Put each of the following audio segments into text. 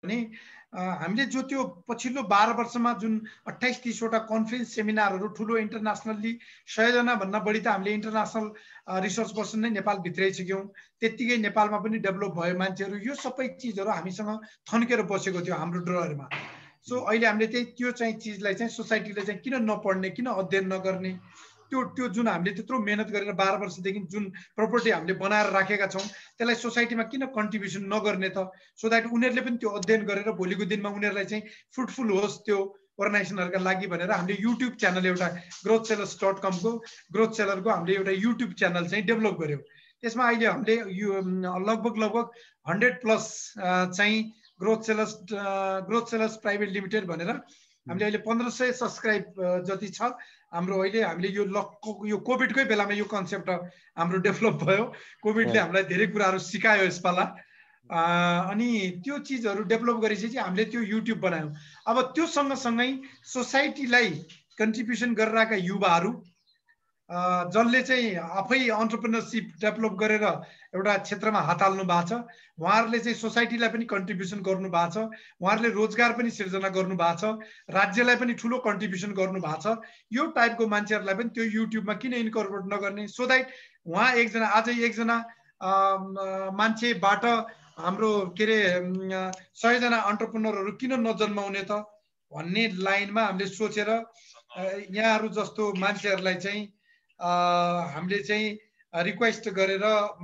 भने हामीले जो त्यो पछिल्लो 12 वर्षमा जुन 28-30 वटा कन्फरेन्स सेमिनारहरू ठुलो इन्टरनेसनल्ली 100 जना भन्दा बढी त हामीले इन्टरनेसनल रिसर्च पर्सन नै नेपाल भित्राइसक्यौँ। त्यतिकै नेपालमा पनि डेभलप भयो मान्छेहरू। यो सबै चिजहरू हामीसँग थन्केर बसेको थियो हाम्रो ड्रयरमा। सो अहिले हामीले त्यो चाहिँ चिजलाई चाहिँ सोसाइटीले चाहिँ किन नपढ्ने, किन अध्ययन नगर्ने, त्यो जुन हामीले त्यत्रो मेहनत गरेर 12 वर्षदेखि जुन प्रपर्टी हामीले बनाएर राखेका छौँ त्यसलाई सोसाइटीमा किन कन्ट्रिब्युसन नगर्ने त, सो द्याट उनीहरूले पनि त्यो अध्ययन गरेर भोलिको दिनमा उनीहरूलाई चाहिँ फ्रुटफुल होस् त्यो अर्गनाइजेसनहरूका लागि भनेर हामीले युट्युब च्यानल एउटा growthsellers.com को ग्रोथ सेलरको हामीले एउटा युट्युब च्यानल चाहिँ डेभलप गऱ्यौँ। त्यसमा अहिले हामीले यो लगभग 100+ चाहिँ ग्रोथ सेलर्स प्राइभेट लिमिटेड भनेर हामीले अहिले 1500 सब्सक्राइब जति छ हाम्रो। अहिले हामीले यो कोभिडकै बेलामा यो कन्सेप्ट हाम्रो डेभलप भयो। कोभिडले हामीलाई धेरै कुराहरू सिकायो यसपाला। अनि त्यो चिजहरू डेभलप गरेपछि चाहिँ हामीले त्यो युट्युब बनायौँ। अब त्यो सँगसँगै सोसाइटीलाई कन्ट्रिब्युसन गरिरहेका युवाहरू जसले चाहिँ आफै अन्टरप्रेन्योरसिप डेभलप गरेर एउटा क्षेत्रमा हात हाल्नु भएको छ, उहाँहरूले चाहिँ सोसाइटीलाई पनि कन्ट्रिब्युसन गर्नु भएको छ, उहाँहरूले रोजगार पनि सिर्जना गर्नु भएको छ, राज्यलाई पनि ठुलो कन्ट्रिब्युसन गर्नु भएको छ। यो टाइपको मान्छेहरूलाई पनि त्यो युट्युबमा किन इन्कर्पोरेट नगर्ने, सो द्याट उहाँ आज एकजना मान्छेबाट हाम्रो के अरे 100 जना अन्टरप्रेन्योरहरू किन नजन्माउने त भन्ने लाइनमा हामीले सोचेर यहाँहरू जस्तो मान्छेहरूलाई चाहिँ हामीले चाहिँ रिक्वेस्ट गरेर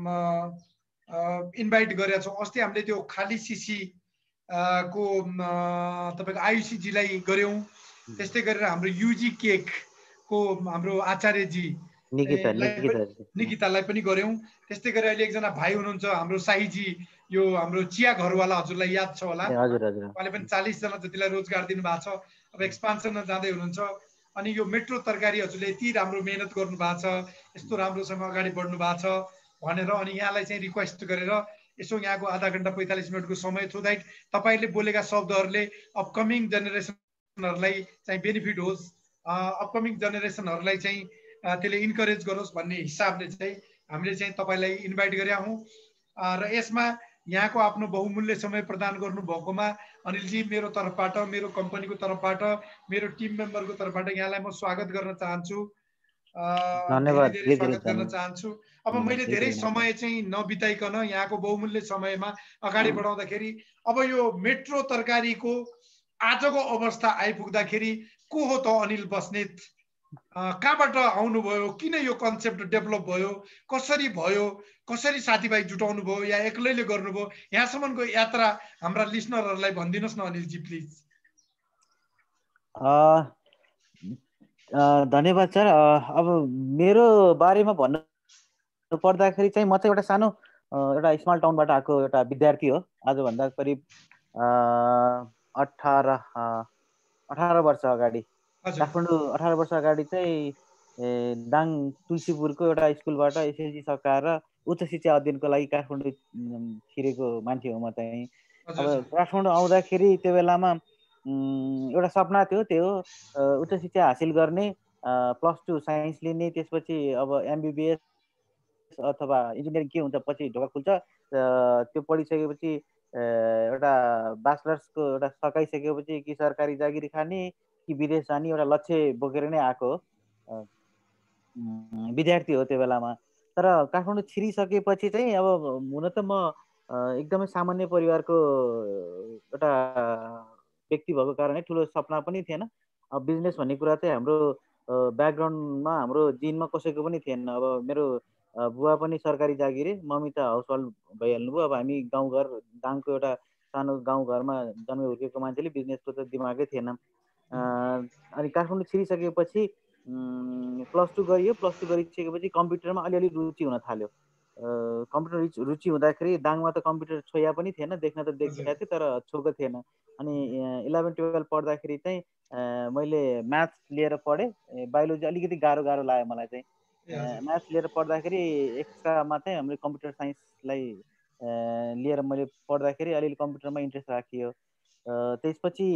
इन्भाइट गरेका छौँ। अस्ति हामीले त्यो खाली सिसी को तपाईँको आयुषीजीलाई गऱ्यौँ। त्यस्तै गरेर हाम्रो युजी केक को हाम्रो आचार्यजी निकितालाई पनि गऱ्यौँ। त्यस्तै गरेर अहिले एकजना भाइ हुनुहुन्छ हाम्रो साईजी, यो हाम्रो चिया घरवाला, हजुरलाई याद छ होला, उहाँले पनि 40 जना जतिलाई रोजगार दिनुभएको छ। अब एक्सपान्सनमा जाँदै हुनुहुन्छ। अनि यो मेट्रो तरकारी हजुरले यति राम्रो मेहनत गर्नु भएको छ, यस्तो राम्रोसँग अगाडि बढ्नु भएको छ भनेर अनि यहाँलाई चाहिँ रिक्वेस्ट गरेर यसो यहाँको आधा घन्टा 45 मिनटको समय सो द्याट तपाईँहरूले बोलेका शब्दहरूले अपकमिङ जेनेरेसनहरूलाई चाहिँ बेनिफिट होस्, अपकमिङ जेनेरेसनहरूलाई चाहिँ त्यसले इन्करेज गरोस् भन्ने हिसाबले चाहिँ हामीले चाहिँ तपाईँलाई इन्भाइट गरेका हौँ। र यसमा यहाँको आफ्नो बहुमूल्य समय प्रदान गर्नुभएकोमा अनिलजी मेरो तर्फबाट, मेरो कम्पनीको तर्फबाट, मेरो टिम मेम्बरको तर्फबाट यहाँलाई म स्वागत गर्न चाहन्छु। धेरै स्वागत गर्न चाहन्छु। अब मैले धेरै समय चाहिँ नबिताइकन यहाँको बहुमूल्य समयमा अगाडि बढाउँदाखेरि अब यो मेट्रो तरकारीको आजको अवस्था आइपुग्दाखेरि को हो त अनिल बस्नेत, कहाँबाट आउनुभयो, किन यो कन्सेप्ट डेभलप भयो, कसरी भयो, कसरी साथीभाइ जुटाउनु भयो या एक्लैले गर्नुभयो, यहाँसम्मको यात्रा हाम्रा लिसनरहरूलाई भनिदिनुहोस् न अनिलजी प्लिज। धन्यवाद सर। अब मेरो बारेमा भन्नु पर्दाखेरि चाहिँ म चाहिँ एउटा सानो एउटा स्मल टाउनबाट आएको एउटा विद्यार्थी हो। आजभन्दा करिब 18 वर्ष अगाडि, काठमाडौँ 18 वर्ष अगाडि चाहिँ दाङ तुलसीपुरको एउटा स्कुलबाट एसएलसी सकाएर उच्च शिक्षा अध्ययनको लागि काठमाडौँ छिरेको मान्छे हो म चाहिँ। अब काठमाडौँ आउँदाखेरि त्यो बेलामा एउटा सपना थियो, त्यो उच्च शिक्षा हासिल गर्ने, +2 साइन्स लिने, त्यसपछि अब एमबिबिएस अथवा इन्जिनियरिङ के हुन्छ पछि ढोका खुल्छ, त्यो पढिसकेपछि एउटा ब्याचलर्सको एउटा सकाइसकेपछि कि सरकारी जागिरी खाने कि विदेश जाने एउटा लक्ष्य बोकेर नै आएको विद्यार्थी हो त्यो बेलामा। तर काठमाडौँ छिरिसकेपछि चाहिँ अब हुन त म एकदमै सामान्य परिवारको एउटा व्यक्ति भएको कारणले ठुलो सपना पनि थिएन। अब बिजनेस भन्ने कुरा चाहिँ हाम्रो ब्याकग्राउन्डमा, हाम्रो जिनमा कसैको पनि थिएन। अब मेरो बुवा पनि सरकारी जागिरे, मम्मी त हाउसहोल्ड भइहाल्नुभयो। अब हामी गाउँघर दाङको एउटा सानो गाउँघरमा जन्मे हुर्केको मान्छेले बिजनेसको त दिमागै थिएन। अनि काठमाडौँ छिरिसकेपछि +2 गरियो। +2 गरिसकेपछि कम्प्युटरमा अलिअलि रुचि हुन थाल्यो। कम्प्युटर रुचि हुँदाखेरि दाङमा त कम्प्युटर छोया पनि थिएन, देख्न त देखेको थिएँ तर छोएको थिएन। अनि 11-12 पढ्दाखेरि चाहिँ मैले म्याथ्स लिएर पढेँ। बायोलोजी अलिकति गाह्रो लाग्यो मलाई चाहिँ। म्याथ्स लिएर पढ्दाखेरि एक्स्ट्रामा चाहिँ हामीले कम्प्युटर साइन्सलाई लिएर मैले पढ्दाखेरि अलिअलि कम्प्युटरमा इन्ट्रेस्ट राखियो। त्यसपछि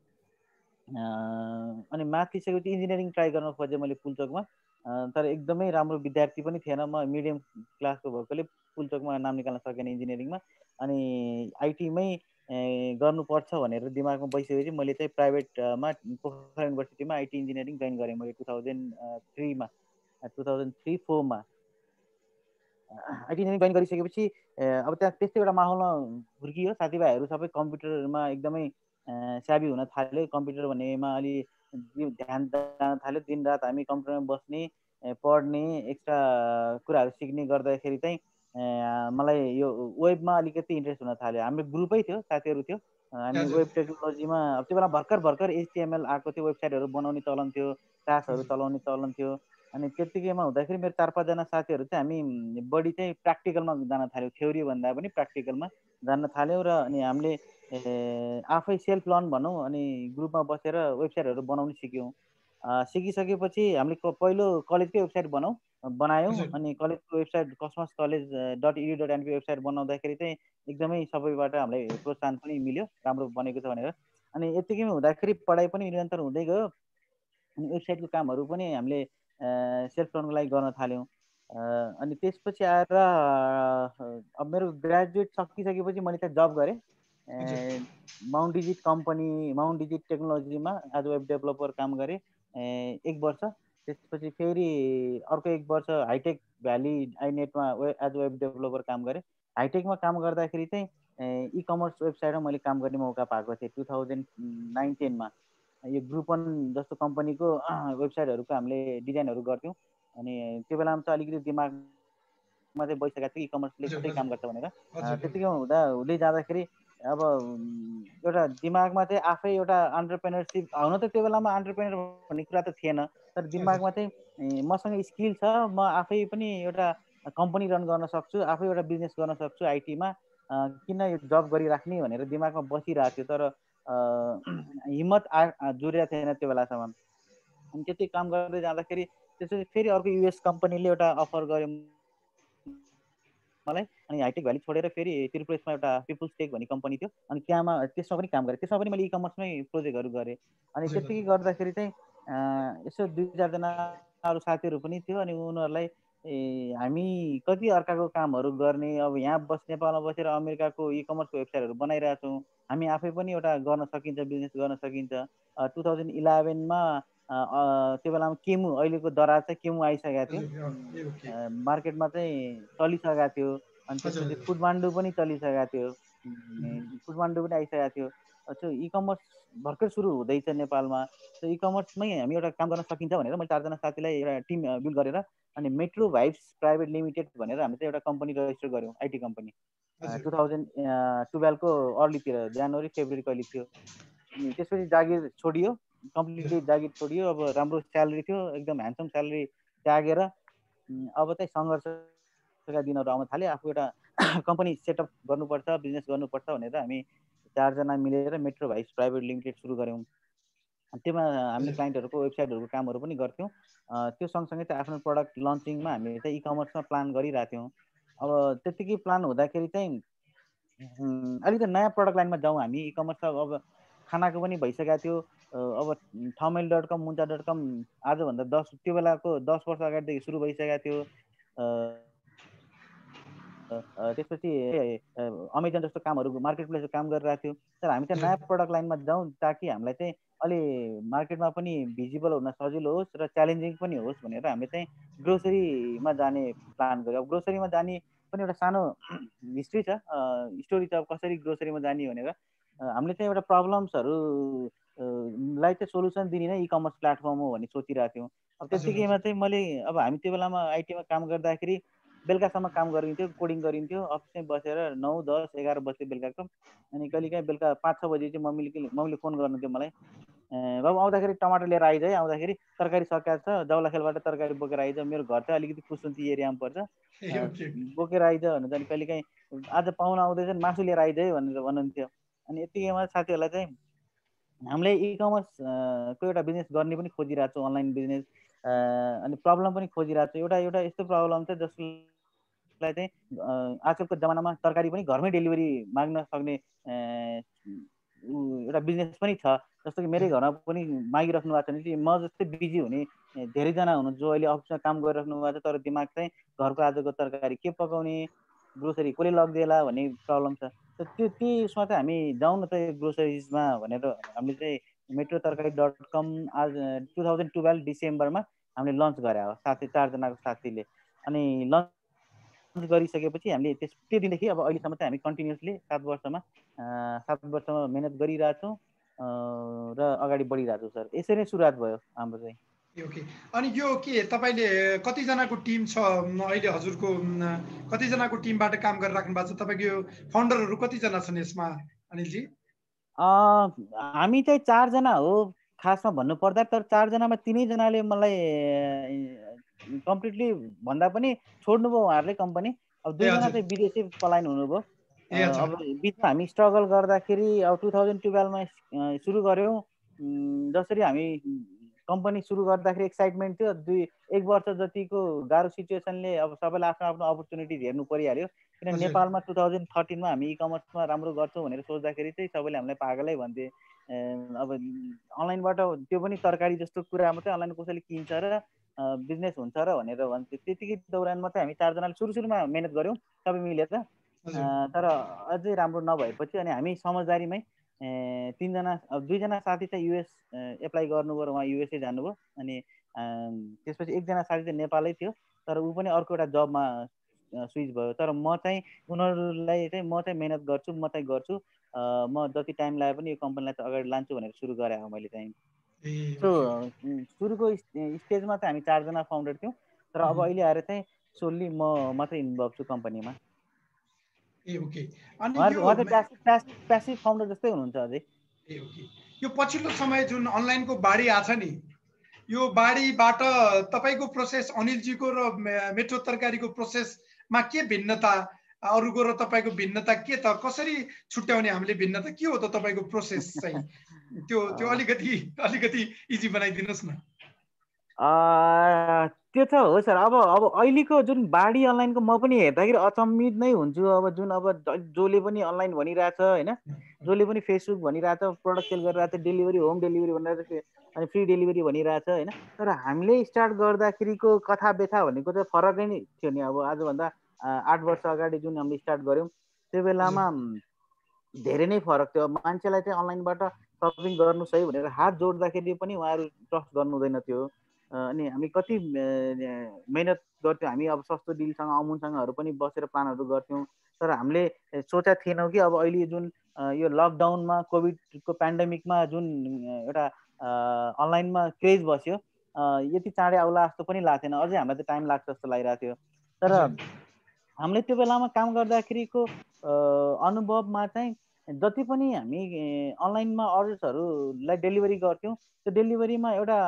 अनि म्याथ लिइसकेपछि इन्जिनियरिङ ट्राई गर्न खोजेँ मैले पुल्चोकमा, तर एकदमै राम्रो विद्यार्थी पनि थिएन। म मिडियम क्लासको भएकोले पुल्चोकमा नाम निकाल्न सकेन इन्जिनियरिङमा। अनि आइटीमै गर्नुपर्छ भनेर दिमागमा बसिसकेपछि मैले चाहिँ प्राइभेटमा पोखरा युनिभर्सिटीमा आइटी इन्जिनियरिङ जोइन गरेँ मैले 2003मा 2003-04मा आइटी इन्जिनियरिङ जोइन गरिसकेपछि अब त्यहाँ त्यस्तै एउटा माहौलमा हुर्कियो। साथीभाइहरू सबै कम्प्युटरमा एकदमै स्याबी हुन थाल्यो। कम्प्युटर भन्नेमा अलि ध्यान जान थाल्यो। दिनरात हामी कम्प्युटरमा बस्ने, पढ्ने, एक्स्ट्रा कुराहरू सिक्ने गर्दाखेरि चाहिँ मलाई यो वेबमा अलिकति इन्ट्रेस्ट हुन थाल्यो। हाम्रो ग्रुपै थियो, साथीहरू थियो। हामी वेब टेक्नोलोजीमा अब त्यो बेला भर्खर भर्खर HTML आएको थियो, वेबसाइटहरू बनाउने चलन थियो, क्लासहरू चलाउने चलन थियो। अनि त्यतिकैमा हुँदाखेरि मेरो 4-5 जना साथीहरू चाहिँ हामी बढी चाहिँ प्र्याक्टिकलमा जान थाल्यौँ। थ्योरी भन्दा पनि प्र्याक्टिकलमा जान थाल्यौँ र अनि हामीले आफै सेल्फ लर्न भनौँ अनि ग्रुपमा बसेर वेबसाइटहरू बनाउनु सिक्यौँ। सिकिसकेपछि हामीले पहिलो कलेजकै वेबसाइट बनायौँ। अनि कलेजको वेबसाइट cosmoscollege.edu.np वेबसाइट बनाउँदाखेरि चाहिँ एकदमै सबैबाट हामीलाई प्रोत्साहन पनि मिल्यो, राम्रो बनेको छ भनेर। अनि यतिकैमा हुँदाखेरि पढाइ पनि निरन्तर हुँदै गयो। अनि वेबसाइटको कामहरू पनि हामीले सेल्फ लर्नको लागि गर्न थाल्यौँ। अनि त्यसपछि आएर अब मेरो ग्रेजुएट सकिसकेपछि मैले त्यहाँ जब गरेँ। Mount digit company, mount digit टेक्नोलोजीमा एज वेब डेभलपर काम गरेँ 1 वर्ष। त्यसपछि फेरि अर्को 1 वर्ष हाइटेक भ्याली आइनेटमा एज वेब डेभलपर काम गरेँ। हाइटेकमा काम गर्दाखेरि चाहिँ इ कमर्स वेबसाइटमा मैले काम गर्ने मौका पाएको थिएँ 2009-10मा। यो ग्रुपन जस्तो कम्पनीको वेबसाइटहरूको हामीले डिजाइनहरू गर्थ्यौँ। अनि त्यो बेलामा चाहिँ अलिकति दिमागमा चाहिँ बसिसकेको थियो इ कमर्सले कसरी काम गर्छ भनेर। त्यतिकै हुँदै जाँदाखेरि अब एउटा दिमागमा चाहिँ आफै एउटा एन्टरप्रेन्योरसिप हुन त त्यो बेलामा एन्टरप्रेन्योर भन्ने कुरा त थिएन, तर दिमागमा चाहिँ मसँग स्किल छ, म आफै पनि एउटा कम्पनी रन गर्न सक्छु, आफै एउटा बिजनेस गर्न सक्छु आइटीमा, किन यो जब गरिराख्ने भनेर दिमागमा बसिरहेको थियो। तर हिम्मत जुरेको थिएन त्यो बेलासम्म। अनि त्यति काम गर्दै जाँदाखेरि त्यसपछि फेरि अर्को युएस कम्पनीले एउटा अफर गर्यो मलाई। अनि हाइटेक भ्याली छोडेर फेरि त्रिपुरेसमा एउटा पिपुल्स टेक भन्ने कम्पनी थियो, अनि त्यसमा पनि काम गरेँ। त्यसमा पनि मैले इ कमर्समै प्रोजेक्टहरू गरेँ। अनि त्यतिकै गर्दाखेरि चाहिँ यसो 2-4 जना अरू साथीहरू पनि थियो। अनि उनीहरूलाई हामी कति अर्काको कामहरू गर्ने, अब यहाँ नेपालमा बसेर अमेरिकाको इ कमर्सको वेबसाइटहरू बनाइरहेको छौँ, हामी आफै पनि एउटा गर्न सकिन्छ, बिजनेस गर्न सकिन्छ। 2011मा त्यो बेलामा केमु, अहिलेको दराज चाहिँ केमु आइसकेको थियो, मार्केटमा चाहिँ चलिसकेको थियो। अनि त्यसपछि फुडमान्डु पनि चलिसकेको थियो, फुडमान्डु पनि आइसकेको थियो। त्यो इ कमर्स भर्खर सुरु हुँदैछ नेपालमा। त्यो इ कमर्समै हामी एउटा काम गर्न सकिन्छ भनेर मैले 4 जना साथीलाई एउटा टिम बिल्ड गरेर अनि मेट्रो भाइब्स प्राइभेट लिमिटेड भनेर हामी चाहिँ एउटा कम्पनी रजिस्टर गऱ्यौँ, आइटी कम्पनी। 2012को अर्लीतिर, जनवरी फेब्रुअरी कहिले थियो। अनि त्यसपछि जागिर छोडियो, कम्प्लिटली जागिर छोडियो। अब राम्रो स्यालेरी थियो, एकदम ह्यान्डसम स्यालेरी त्यागेर अब चाहिँ सङ्घर्षका दिनहरू आउन थाल्यो। आफू एउटा कम्पनी सेटअप गर्नुपर्छ, बिजनेस गर्नुपर्छ भनेर हामी 4 जना मिलेर मेट्रो भाइब्स प्राइभेट लिमिटेड सुरु गऱ्यौँ। त्यसमा हामीले क्लाइन्टहरूको वेबसाइटहरूको कामहरू पनि गर्थ्यौँ। त्यो सँगसँगै चाहिँ आफ्नो प्रडक्ट लन्चिङमा हामी चाहिँ इ कमर्समा प्लान गरिरहेको थियौँ। अब त्यतिकै प्लान हुँदाखेरि चाहिँ अलिकति नयाँ प्रडक्ट लाइनमा जाउँ हामी। इ कमर्स अब खानाको पनि भइसकेको थियो। अब ठमेल.com, मुन्टा.com आजभन्दा त्यो बेलाको 10 वर्ष अगाडिदेखि सुरु भइसकेको थियो। त्यसपछि अमेजन जस्तो कामहरू, मार्केट प्लेसको काम गरिरहेको थियो। तर हामी चाहिँ नयाँ प्रडक्ट लाइनमा जाउँ ताकि हामीलाई चाहिँ अलि मार्केटमा पनि भिजिबल हुन सजिलो होस् र च्यालेन्जिङ पनि होस् भनेर हामीले चाहिँ ग्रोसरीमा जाने प्लान गऱ्यौँ। अब ग्रोसरीमा जाने पनि एउटा सानो हिस्ट्री छ, स्टोरी छ कसरी ग्रोसरीमा जाने भनेर। हामीले चाहिँ एउटा प्रब्लम्सहरू लाई चाहिँ सोल्युसन दिने नै इ कमर्स प्लेटफर्म हो भन्ने सोचिरहेको थियौँ। अब त्यतिकैमा चाहिँ मैले अब हामी त्यो बेलामा आइटीमा काम गर्दाखेरि बेलुकासम्म काम गरिन्थ्यो, कोडिङ गरिन्थ्यो, अफिसमै बसेर 9, 10, 11 बज्थ्यो बेलुकाको। अनि कहिलेकाहीँ बेलुका 5-6 बजी चाहिँ मम्मीले फोन गर्नुहुन्थ्यो मलाई, बाबु आउँदाखेरि टमाटर लिएर आइज है, आउँदाखेरि तरकारी सकिएको छ, जाउलाखेलबाट तरकारी बोकेर आइज, मेरो घर चाहिँ अलिकति कुसुन्ती एरियामा पर्छ, बोकेर आइज भन्नुहुन्छ। अनि कहिलेकाहीँ आज पाहुना आउँदैछन्, मासु लिएर आइज है भनेर भन्नुहुन्थ्यो। अनि यतिकैमा साथीहरूलाई चाहिँ हामीले इ कमर्सको एउटा बिजनेस गर्ने पनि खोजिरहेको छौँ, अनलाइन बिजनेस। अनि प्रब्लम पनि खोजिरहेको छु। एउटा यस्तो प्रब्लम छ जसलाई चाहिँ आजकलको जमानामा तरकारी पनि घरमै डेलिभरी माग्न सक्ने एउटा बिजनेस पनि छ। जस्तो कि मेरै घरमा पनि मागिराख्नु भएको छ भने म जस्तै बिजी हुने धेरैजना हुनुहुन्छ जो अहिले अफिसमा काम गरिराख्नु भएको छ, तर दिमाग चाहिँ घरको आजको तरकारी के पकाउने, ग्रोसरी कसले लगिदिएला भन्ने प्रब्लम छ। त्यो उसमा चाहिँ हामी जाउँ न त ग्रोसरिजमा भनेर हामीले चाहिँ metrotarkari.com आज 2012 डिसेम्बरमा हामीले लन्च गरे हो साथी 4 जनाको साथीले। अनि लन्च गरिसकेपछि हामीले त्यो दिनदेखि अब अहिलेसम्म चाहिँ हामी कन्टिन्युसली 7 वर्षमा मेहनत गरिरहेछौँ र अगाडि बढिरहेछौँ सर। यसरी नै सुरुवात भयो हाम्रो चाहिँ। ओके, अनि यो के तपाईँले कतिजनाको टिम छ अहिले हजुरको, कतिजनाको टिमबाट काम गरिराख्नु भएको छ? तपाईँको यो फाउन्डरहरू कतिजना छन् यसमा अनिलजी? हामी चाहिँ 4 जना हो खासमा भन्नुपर्दा, तर 4 जनामा 3 जनाले मलाई कम्प्लिटली भन्दा पनि छोड्नुभयो उहाँहरूले कम्पनी। अब 2 जना चाहिँ विदेशै पलायन हुनुभयो। अब बिचमा हामी स्ट्रगल गर्दाखेरि अब 2012 मा सुरु गऱ्यौँ। जसरी हामी कम्पनी सुरु गर्दाखेरि एक्साइटमेन्ट थियो। 1 वर्ष जतिको गाह्रो सिचुएसनले अब सबैले आफ्नो आफ्नो अपर्च्युनिटिज हेर्नु परिहाल्यो। किन नेपालमा 2013 मा हामी इकमर्समा राम्रो गर्छौँ भनेर सोच्दाखेरि चाहिँ सबैले हामीलाई पागलै भन्थे। अब अनलाइनबाट त्यो पनि तरकारी जस्तो कुरा मात्रै अनलाइन कसैले किन्छ र बिजनेस हुन्छ र भनेर भन्थे। त्यतिकै दौरानमा चाहिँ हामी 4 जनाले सुरुमा मेहनत गऱ्यौँ सबै मिलेर। तर अझै राम्रो नभएपछि अनि हामी समझदारीमै 2 जना साथी चाहिँ युएस एप्लाई गर्नुभयो र उहाँ युएसए जानुभयो। अनि त्यसपछि 1 जना साथी चाहिँ नेपालै थियो, तर ऊ पनि अर्को एउटा जबमा स्विच भयो। तर म चाहिँ उनीहरूलाई चाहिँ म चाहिँ मेहनत गर्छु, म चाहिँ गर्छु, म जति टाइम लाए पनि यो कम्पनीलाई चाहिँ अगाडि लान्छु भनेर सुरु गरेँ हो मैले चाहिँ। सो सुरुको स्टेजमा चाहिँ हामी 4 जना फाउन्डर थियौँ, तर अब अहिले आएर चाहिँ सोल्ली म मात्रै इन्भल्भ छु कम्पनीमा। ओके, अनि उहाँ चाहिँ प्यासिभ फाउन्डर जस्तै हुनुहुन्छ अझै। ओके, यो पछिल्लो समय जुन अनलाइनको बाढी आछ नि, यो बाढीबाट तपाईँको प्रोसेस, अनिलजीको र मेट्रो तरकारीको प्रोसेसमा के भिन्नता, अरूको र तपाईँको भिन्नता के त? कसरी छुट्याउने हामीले भिन्नता? के हो त तपाईँको प्रोसेस चाहिँ? त्यो अलिकति इजी बनाइदिनुहोस् न। त्यो त हो सर। अब अहिलेको जुन बाढी अनलाइनको म पनि हेर्दाखेरि अचम्मित नै हुन्छु। अब जुन जसले पनि अनलाइन भनिरहेछ होइन, जसले पनि फेसबुक भनिरहेछ, प्रडक्ट सेल गरिरहेछ, डेलिभरी होम डेलिभरी भनिरहेछ, अनि फ्री डेलिभरी भनिरहेछ होइन। तर हामीले स्टार्ट गर्दाखेरिको कथा व्यथा भनेको चाहिँ फरकै नै थियो नि। अब आजभन्दा 8 वर्ष अगाडि जुन हामीले स्टार्ट गऱ्यौँ त्यो बेलामा धेरै नै फरक थियो। मान्छेलाई चाहिँ अनलाइनबाट सपिङ गर्नुहोस् है भनेर हात जोड्दाखेरि पनि उहाँहरू ट्रस्ट गर्नु हुँदैन थियो। अनि हामी कति मेहनत गर्थ्यौँ। हामी अब सस्तो डिलसँग अमुनसँगहरू पनि बसेर प्लानहरू गर्थ्यौँ। तर हामीले सोचेका थिएनौँ कि अब अहिले जुन यो लकडाउनमा कोभिडको पेन्डेमिकमा जुन एउटा अनलाइनमा क्रेज बस्यो, यति चाँडै आउला जस्तो पनि लाग्थेन। अझै हामीलाई चाहिँ टाइम लाग्छ जस्तो लागिरहेको थियो। तर हामीले त्यो बेलामा काम गर्दाखेरिको अनुभवमा चाहिँ जति पनि हामी अनलाइनमा अर्डर्सहरूलाई डेलिभरी गर्थ्यौँ, त्यो डेलिभरीमा एउटा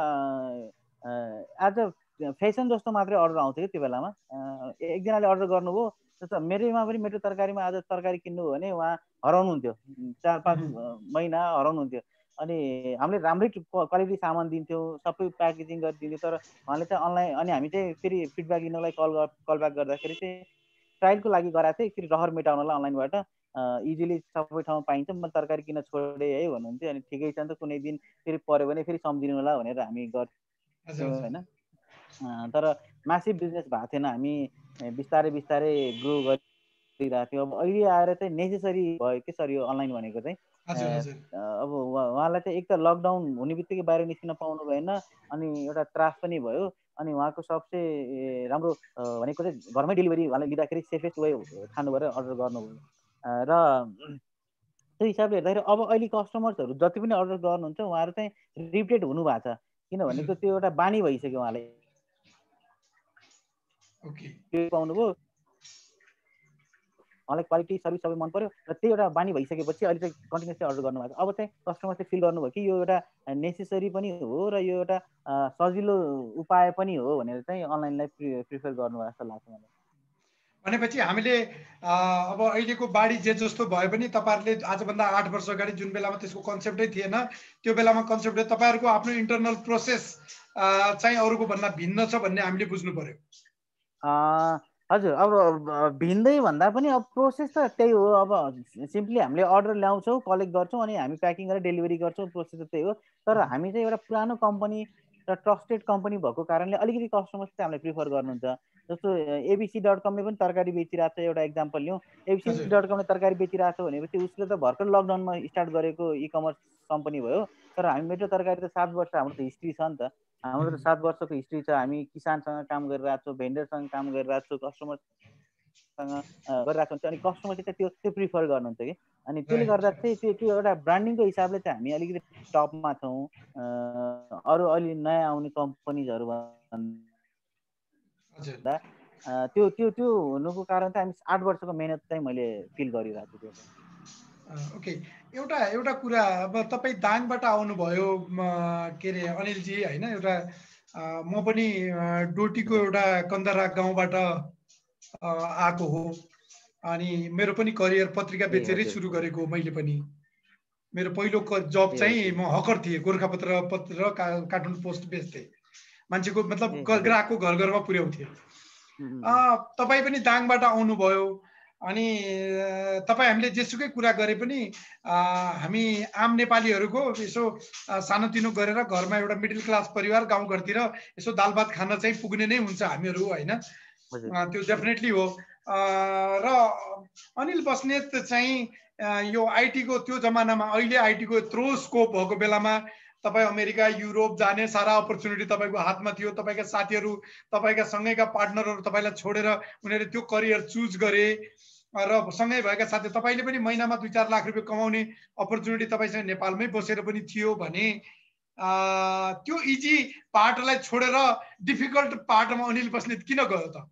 एज अ फेसन जस्तो मात्रै अर्डर आउँथ्यो कि त्यो बेलामा। एकजनाले अर्डर गर्नुभयो, जस्तो मेरैमा पनि मेट्रो तरकारीमा आज तरकारी किन्नुभयो भने उहाँ हराउनुहुन्थ्यो, 4-5 महिना हराउनुहुन्थ्यो। अनि हामीले राम्रै क्वालिटी सामान दिन्थ्यौँ, सबै प्याकेजिङ गरिदिन्थ्यो। तर उहाँले चाहिँ अनलाइन, अनि हामी चाहिँ फेरि फिडब्याक दिनलाई कल ब्याक गर्दाखेरि चाहिँ ट्रायलको लागि गराएको थिएँ, फेरि रहर मेटाउनलाई अनलाइनबाट इजिली सबै ठाउँमा पाइन्छ, म तरकारी किन्न छोडेँ है भन्नुहुन्थ्यो। अनि ठिकै छ नि त, कुनै दिन फेरि पऱ्यो भने फेरि सम्झिनु होला भनेर हामी गर्थ्यौँ होइन। तर मासिभ बिजनेस भएको थिएन। हामी बिस्तारै ग्रो गरिरहेको थियौँ। अब अहिले आएर चाहिँ नेसेसरी भयो कि सर यो अनलाइन भनेको चाहिँ। अब उहाँलाई चाहिँ एक त लकडाउन हुने बित्तिकै बाहिर निस्किन पाउनु भएन, अनि एउटा त्रास पनि भयो। अनि उहाँको सबसे राम्रो भनेको चाहिँ घरमै डेलिभरी उहाँले लिँदाखेरि सेफेस्ट वे ठान्नु भएर अर्डर गर्नुभयो। र त्यो हिसाबले हेर्दाखेरि अब अहिले कस्टमर्सहरू जति पनि अर्डर गर्नुहुन्छ उहाँहरू चाहिँ रिपिटेड हुनु भएको छ, किनभनेको त्यो एउटा बानी भइसक्यो। उहाँले पाउनुभयो, उहाँलाई क्वालिटी सर्भिस सबै मन पर्यो र त्यो एउटा बानी भइसकेपछि अहिले चाहिँ कन्टिन्युसली अर्डर गर्नुभएको छ। अब चाहिँ कस्टमरले फिल गर्नुभयो कि यो एउटा नेसेसरी पनि हो र यो एउटा सजिलो उपाय पनि हो भनेर चाहिँ अनलाइनलाई प्रिफर गर्नुभएको जस्तो लाग्छ मलाई। भनेपछि हामीले अब अहिलेको बाढी जे जस्तो भए पनि तपाईँहरूले आजभन्दा 8 वर्ष अगाडि जुन बेलामा त्यसको कन्सेप्टै थिएन, त्यो बेलामा कन्सेप्टले तपाईँहरूको आफ्नो इन्टरनल प्रोसेस चाहिँ अरूको भन्दा भिन्न छ भन्ने हामीले बुझ्नु पर्यो। हजुर, अब भिन्दै भन्दा पनि अब प्रोसेस त त्यही हो। अब सिम्पली हामीले अर्डर ल्याउँछौँ, कलेक्ट गर्छौँ, अनि हामी प्याकिङ गरेर डेलिभरी गर्छौँ, प्रोसेस त त्यही हो। तर हामी चाहिँ एउटा पुरानो कम्पनी र ट्रस्टेड कम्पनी भएको कारणले अलिकति कस्टमर्स चाहिँ हामीलाई प्रिफर गर्नुहुन्छ। जस्तो abc.com ले पनि तरकारी बेचिरहेको छ, एउटा इक्जाम्पल लिउँ। abc.com ले तरकारी बेचिरहेको छ भनेपछि उसले त भर्खर लकडाउनमा स्टार्ट गरेको इकमर्स कम्पनी भयो। तर हामी मेट्रो तरकारी त 7 वर्ष हाम्रो त हिस्ट्री छ नि त। हाम्रो त 7 वर्षको हिस्ट्री छ। हामी किसानसँग काम गरिरहेको छौँ, भेन्डरसँग काम गरिरहेको छौँ, कस्टमरसँग गरिरहेको हुन्छ। अनि कस्टमरले चाहिँ त्यो प्रिफर गर्नुहुन्छ कि। अनि त्यसले गर्दा चाहिँ त्यो एउटा ब्रान्डिङको हिसाबले चाहिँ हामी अलिकति टपमा छौँ। अरू अलि नयाँ आउने कम्पनीजहरू भन्दा त्यो त्यो त्यो हुनुको कारण चाहिँ हामी 8 वर्षको मेहनत चाहिँ मैले फिल गरिरहेको छु। ओके, एउटा कुरा, अब तपाईँ दाङबाट आउनुभयो के अरे अनिलजी होइन, एउटा म पनि डोटीको एउटा कन्दरा गाउँबाट आएको हो। अनि मेरो पनि करियर पत्रिका बेचेरै सुरु गरेको हो मैले पनि। मेरो पहिलो जब चाहिँ म हकर थिएँ, गोर्खापत्र र कार्टुन पोस्ट बेच्थेँ, मान्छेको मतलब ग्राहकको घर घरमा पुर्याउँथेँ। तपाईँ पनि दाङबाट आउनुभयो। अनि तपाईँ हामीले जेसुकै कुरा गरे पनि हामी आम नेपालीहरूको यसो सानोतिनो गरेर घरमा एउटा मिडल क्लास परिवार गाउँघरतिर यसो दाल भात खान चाहिँ पुग्ने नै हुन्छ हामीहरू होइन, त्यो डेफिनेटली हो। र अनिल बस्नेत चाहिँ यो आइटीको त्यो जमानामा, अहिले आइटीको यत्रो स्कोप भएको बेलामा तपाईँ अमेरिका युरोप जाने सारा अपर्च्युनिटी तपाईँको हातमा थियो। तपाईँका साथीहरू, तपाईँका सँगैका पार्टनरहरू तपाईँलाई छोडेर उनीहरूले त्यो करियर चुज गरे र सँगै भएका साथी तपाईँले पनि महिनामा 2-4 लाख रुपियाँ कमाउने अपर्च्युनिटी तपाईँसँग नेपालमै बसेर पनि थियो भने त्यो इजी पार्टलाई छोडेर डिफिकल्ट पार्टमा अनिल बस्नेत किन गयो त?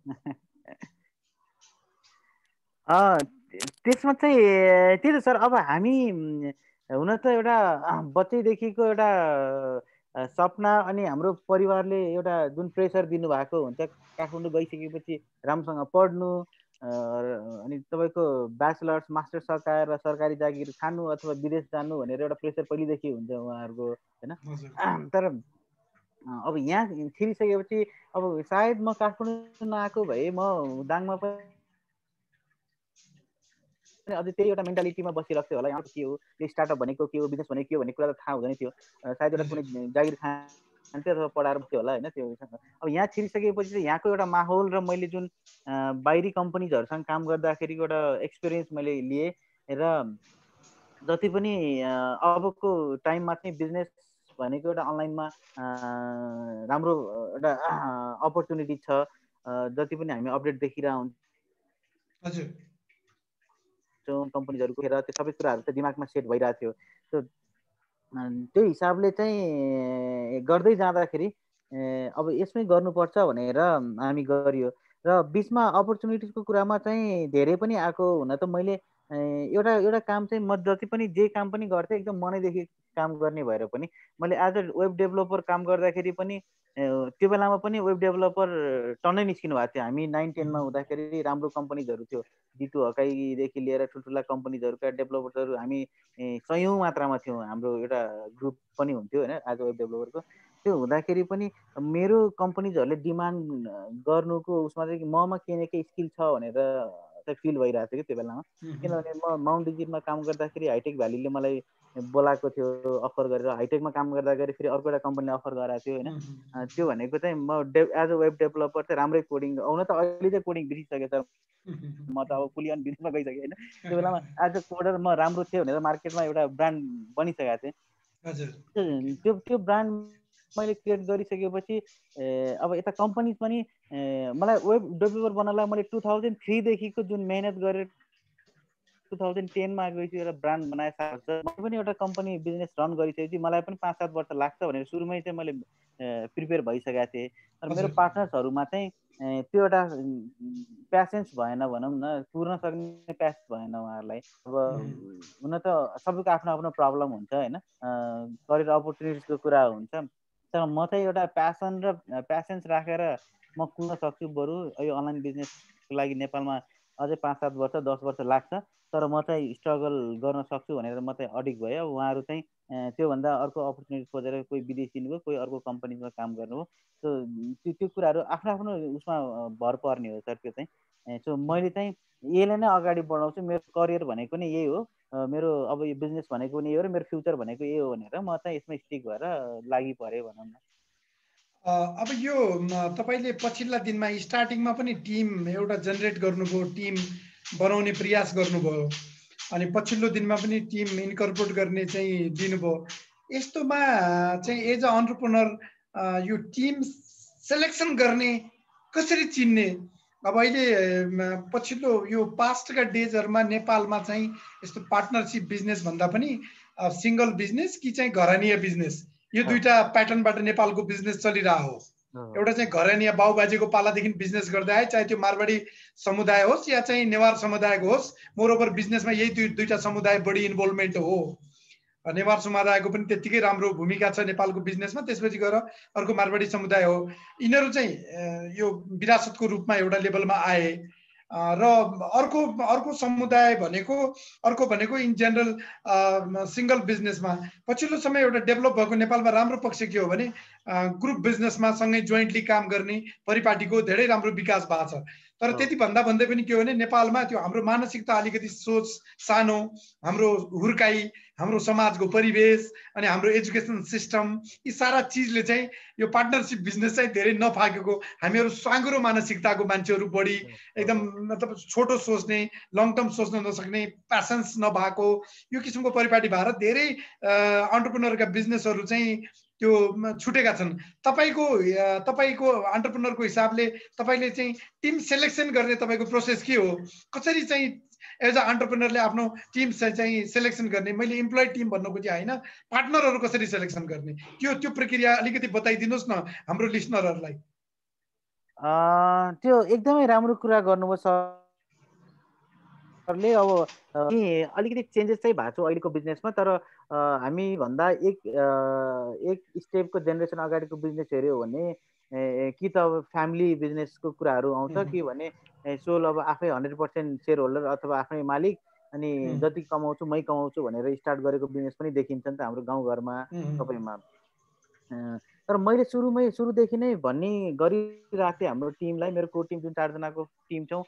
त्यसमा चाहिँ त्यही त सर। अब हामी हुन त एउटा बच्चैदेखिको एउटा सपना, अनि हाम्रो परिवारले एउटा जुन प्रेसर दिनुभएको हुन्छ काठमाडौँ गइसकेपछि राम्रोसँग पढ्नु, अनि तपाईँको ब्याचलर्स मास्टर्स सकाएर सरकारी जागिर खानु अथवा विदेश जानु भनेर एउटा प्रेसर पहिलेदेखि हुन्छ उहाँहरूको होइन। तर अब यहाँ छिरिसकेपछि अब सायद म काठमाडौँ नआएको भए म दाङमा पनि अझै त्यही एउटा मेन्टालिटीमा बसिरहेको थियो होला। यहाँ के हो, यो स्टार्टअप भनेको के हो, बिजनेस भनेको के हो भन्ने कुरा त थाहा हुँदैन थियो। सायद एउटा कुनै जागिर खान्थ्यो अथवा पढाएर बस्थ्यो होला होइन। त्यो अब यहाँ छिरिसकेपछि चाहिँ यहाँको एउटा माहौल र मैले जुन बाहिरी कम्पनीजहरूसँग काम गर्दाखेरिको एउटा एक्सपिरियन्स मैले लिएँ र जति पनि अबको टाइममा चाहिँ बिजनेस भनेको एउटा अनलाइनमा राम्रो एउटा अपर्च्युनिटी छ। जति पनि हामी अपडेट देखिरहेको हुन्छ कम्पनीजहरूको हेरेर त्यो सबै कुराहरू चाहिँ दिमागमा सेट भइरहेको थियो। त्यो हिसाबले चाहिँ गर्दै जाँदाखेरि अब यसमै गर्नुपर्छ भनेर हामी गरियो। र बिचमा अपर्च्युनिटिजको कुरामा चाहिँ धेरै पनि आएको। हुन त मैले एउटा काम चाहिँ म जति पनि जे काम पनि गर्थेँ एकदम मनैदेखि काम गर्ने भएर पनि मैले एज अ वेब डेभलपर काम गर्दाखेरि पनि त्यो बेलामा पनि वेब डेभलपर टन्नै निस्किनु भएको थियो। हामी 9-10मा हुँदाखेरि राम्रो कम्पनीजहरू थियो, जितु हकाईदेखि लिएर ठुल्ठुला कम्पनीजहरूका डेभलपर्सहरू हामी सयौँ मात्रामा थियौँ। हाम्रो एउटा ग्रुप पनि हुन्थ्यो होइन एज अ वेब डेभलपरको। त्यो हुँदाखेरि पनि मेरो कम्पनीजहरूले डिमान्ड गर्नुको उसमा चाहिँ ममा केही न केही स्किल छ भनेर चाहिँ फिल भइरहेको थियो कि त्यो बेलामा। किनभने म माउन्ट डिजिटमा काम गर्दाखेरि हाइटेक भ्यालीले मलाई बोलाएको थियो अफर गरेर। हाइटेकमा काम गर्दाखेरि फेरि अर्को एउटा कम्पनीले अफर गराएको थियो होइन। त्यो भनेको चाहिँ म एज अ वेब डेभलपर चाहिँ राम्रै कोडिङ, आउन त अहिले चाहिँ कोडिङ बिर्सिसकेँ सर, म त अब फुली बिजनेसमा गइसकेँ होइन। त्यो बेलामा एज अ कोडर म राम्रो थिएँ भनेर मार्केटमा एउटा ब्रान्ड बनिसकेको थिएँ। त्यो ब्रान्ड मैले क्रिएट गरिसकेपछि अब यता कम्पनी पनि मलाई वेब डेभलपर बनाउनलाई मैले 2003 देखिको जुन मेहनत गरेर 2010मा गएपछि एउटा ब्रान्ड बनाएर मैले पनि एउटा कम्पनी बिजनेस रन गरिसकेपछि मलाई पनि 5-7 वर्ष लाग्छ भनेर सुरुमै चाहिँ मैले प्रिपेयर भइसकेको थिएँ। तर मेरो पार्टनर्सहरूमा चाहिँ त्यो एउटा प्यासेन्स भएन भनौँ न, पुर्न सक्ने प्यास भएन उहाँहरूलाई। अब हुन त सबैको आफ्नो आफ्नो प्रब्लम हुन्छ होइन, करियर अपर्च्युनिटिजको कुरा हुन्छ। तर म चाहिँ एउटा प्यासन र प्यासेन्स राखेर म कुर्न सक्छु। बरु यो अनलाइन बिजनेसको लागि नेपालमा अझै 5-7 वर्ष 10 वर्ष लाग्छ, तर म चाहिँ स्ट्रगल गर्न सक्छु भनेर म चाहिँ अडिक भएँ। अब उहाँहरू चाहिँ त्योभन्दा अर्को अपर्च्युनिटी खोजेर कोही विदेश दिनुभयो, कोही अर्को कम्पनीमा काम गर्नुभयो। त्यो कुराहरू आफ्नो आफ्नो उसमा भर पर्ने हो सर। त्यो चाहिँ सो मैले चाहिँ यसले नै अगाडि बढाउँछु, मेरो करियर भनेको नै यही हो, मेरो अब यो बिजनेस भनेको पनि यही हो र मेरो फ्युचर भनेको यही हो भनेर म चाहिँ यसमा स्टिक भएर लागि परेँ भनौँ न। अब यो तपाईँले पछिल्ला दिनमा स्टार्टिङमा पनि टिम एउटा जेनेरेट गर्नुभयो, टिम बनाउने प्रयास गर्नुभयो, अनि पछिल्लो दिनमा पनि टिम इन्कर्पोरेट गर्ने चाहिँ दिनुभयो। यस्तोमा चाहिँ एज अ अन्टरप्रेनर यो टिम सेलेक्सन गर्ने कसरी चिन्ने? अब अहिले पछिल्लो यो पास्टका डेजहरूमा नेपालमा चाहिँ यस्तो पार्टनरसिप बिजनेस भन्दा पनि सिङ्गल बिजनेस कि चाहिँ घरानीय बिजनेस, यो दुईटा प्याटर्नबाट नेपालको बिजनेस चलिरहेको हो। एउटा चाहिँ घरानीय बाउबाजेको पालादेखि बिजनेस गर्दै आए, चाहे त्यो मारवाडी समुदाय होस् या चाहिँ नेवार समुदायको होस्, मोरओभर बिजनेसमा यही दुईटा समुदाय बढी इन्भल्भमेन्ट हो। नेवार समुदायको पनि त्यत्तिकै राम्रो भूमिका छ नेपालको बिजनेसमा, त्यसपछि गएर अर्को मारवाडी समुदाय हो। यिनीहरू चाहिँ यो विरासतको रूपमा एउटा लेभलमा आए र अर्को समुदाय भनेको इन जेनरल सिंगल बिजनेसमा पछिल्लो समय एउटा डेभलप भएको नेपालमा राम्रो पक्ष के हो भने ग्रुप बिजनेसमा सँगै जोइन्टली काम गर्ने परिपाटीको धेरै राम्रो विकास भएको छ। तर त्यति भन्दै पनि के हो भने नेपालमा त्यो हाम्रो मानसिकता अलिकति सोच सानो, हाम्रो हुर्काई, हाम्रो समाजको परिवेश अनि हाम्रो एजुकेसन सिस्टम, यी सारा चिजले चाहिँ यो पार्टनरसिप बिजनेस चाहिँ धेरै नफाकेको, हामीहरू साँगुरो मानसिकताको मान्छेहरू बढी एकदम मतलब छोटो सोच्ने, लङ टर्म सोच्न नसक्ने, प्यासन्स नभएको यो किसिमको परिपाटी भएर धेरै अन्टरप्रेनरका बिजनेसहरू चाहिँ त्यो छुटेका छन्। तपाईको अन्टरप्रेनरको हिसाबले तपाईले चाहिँ टिम सेलेक्सन गर्ने तपाईको प्रोसेस के हो? कसरी चाहिँ एज अ अन्टरप्रेनरले आफ्नो टिम चाहिँ सेलेक्सन गर्ने? मैले इम्प्लोइ टिम भन्नु खोजेँ होइन, पार्टनरहरू कसरी सेलेक्सन गर्ने, त्यो प्रक्रिया अलिकति बताइदिनुहोस् न हाम्रो लिसनरहरूलाई। त्यो एकदमै राम्रो कुरा गर्नुभयो सरले। अब अलिकति चेन्जेस चाहिँ भएको छ अहिलेको बिजनेसमा, तर हामी भन्दा एक स्टेपको जेनेरेसन अगाडिको बिजनेस हेऱ्यो भने कि त अब फ्यामिली बिजनेसको कुराहरू आउँछ, कि भने सोल अब आफै 100% सेयर होल्डर अथवा आफ्नै मालिक, अनि जति कमाउँछु मै कमाउँछु भनेर स्टार्ट गरेको बिजनेस पनि देखिन्छ नि त हाम्रो गाउँघरमा सबैमा। तर मैले सुरुदेखि नै भन्ने गरिरहेको थिएँ हाम्रो टिमलाई, मेरो को टिम जुन 4 जनाको टिम छौँ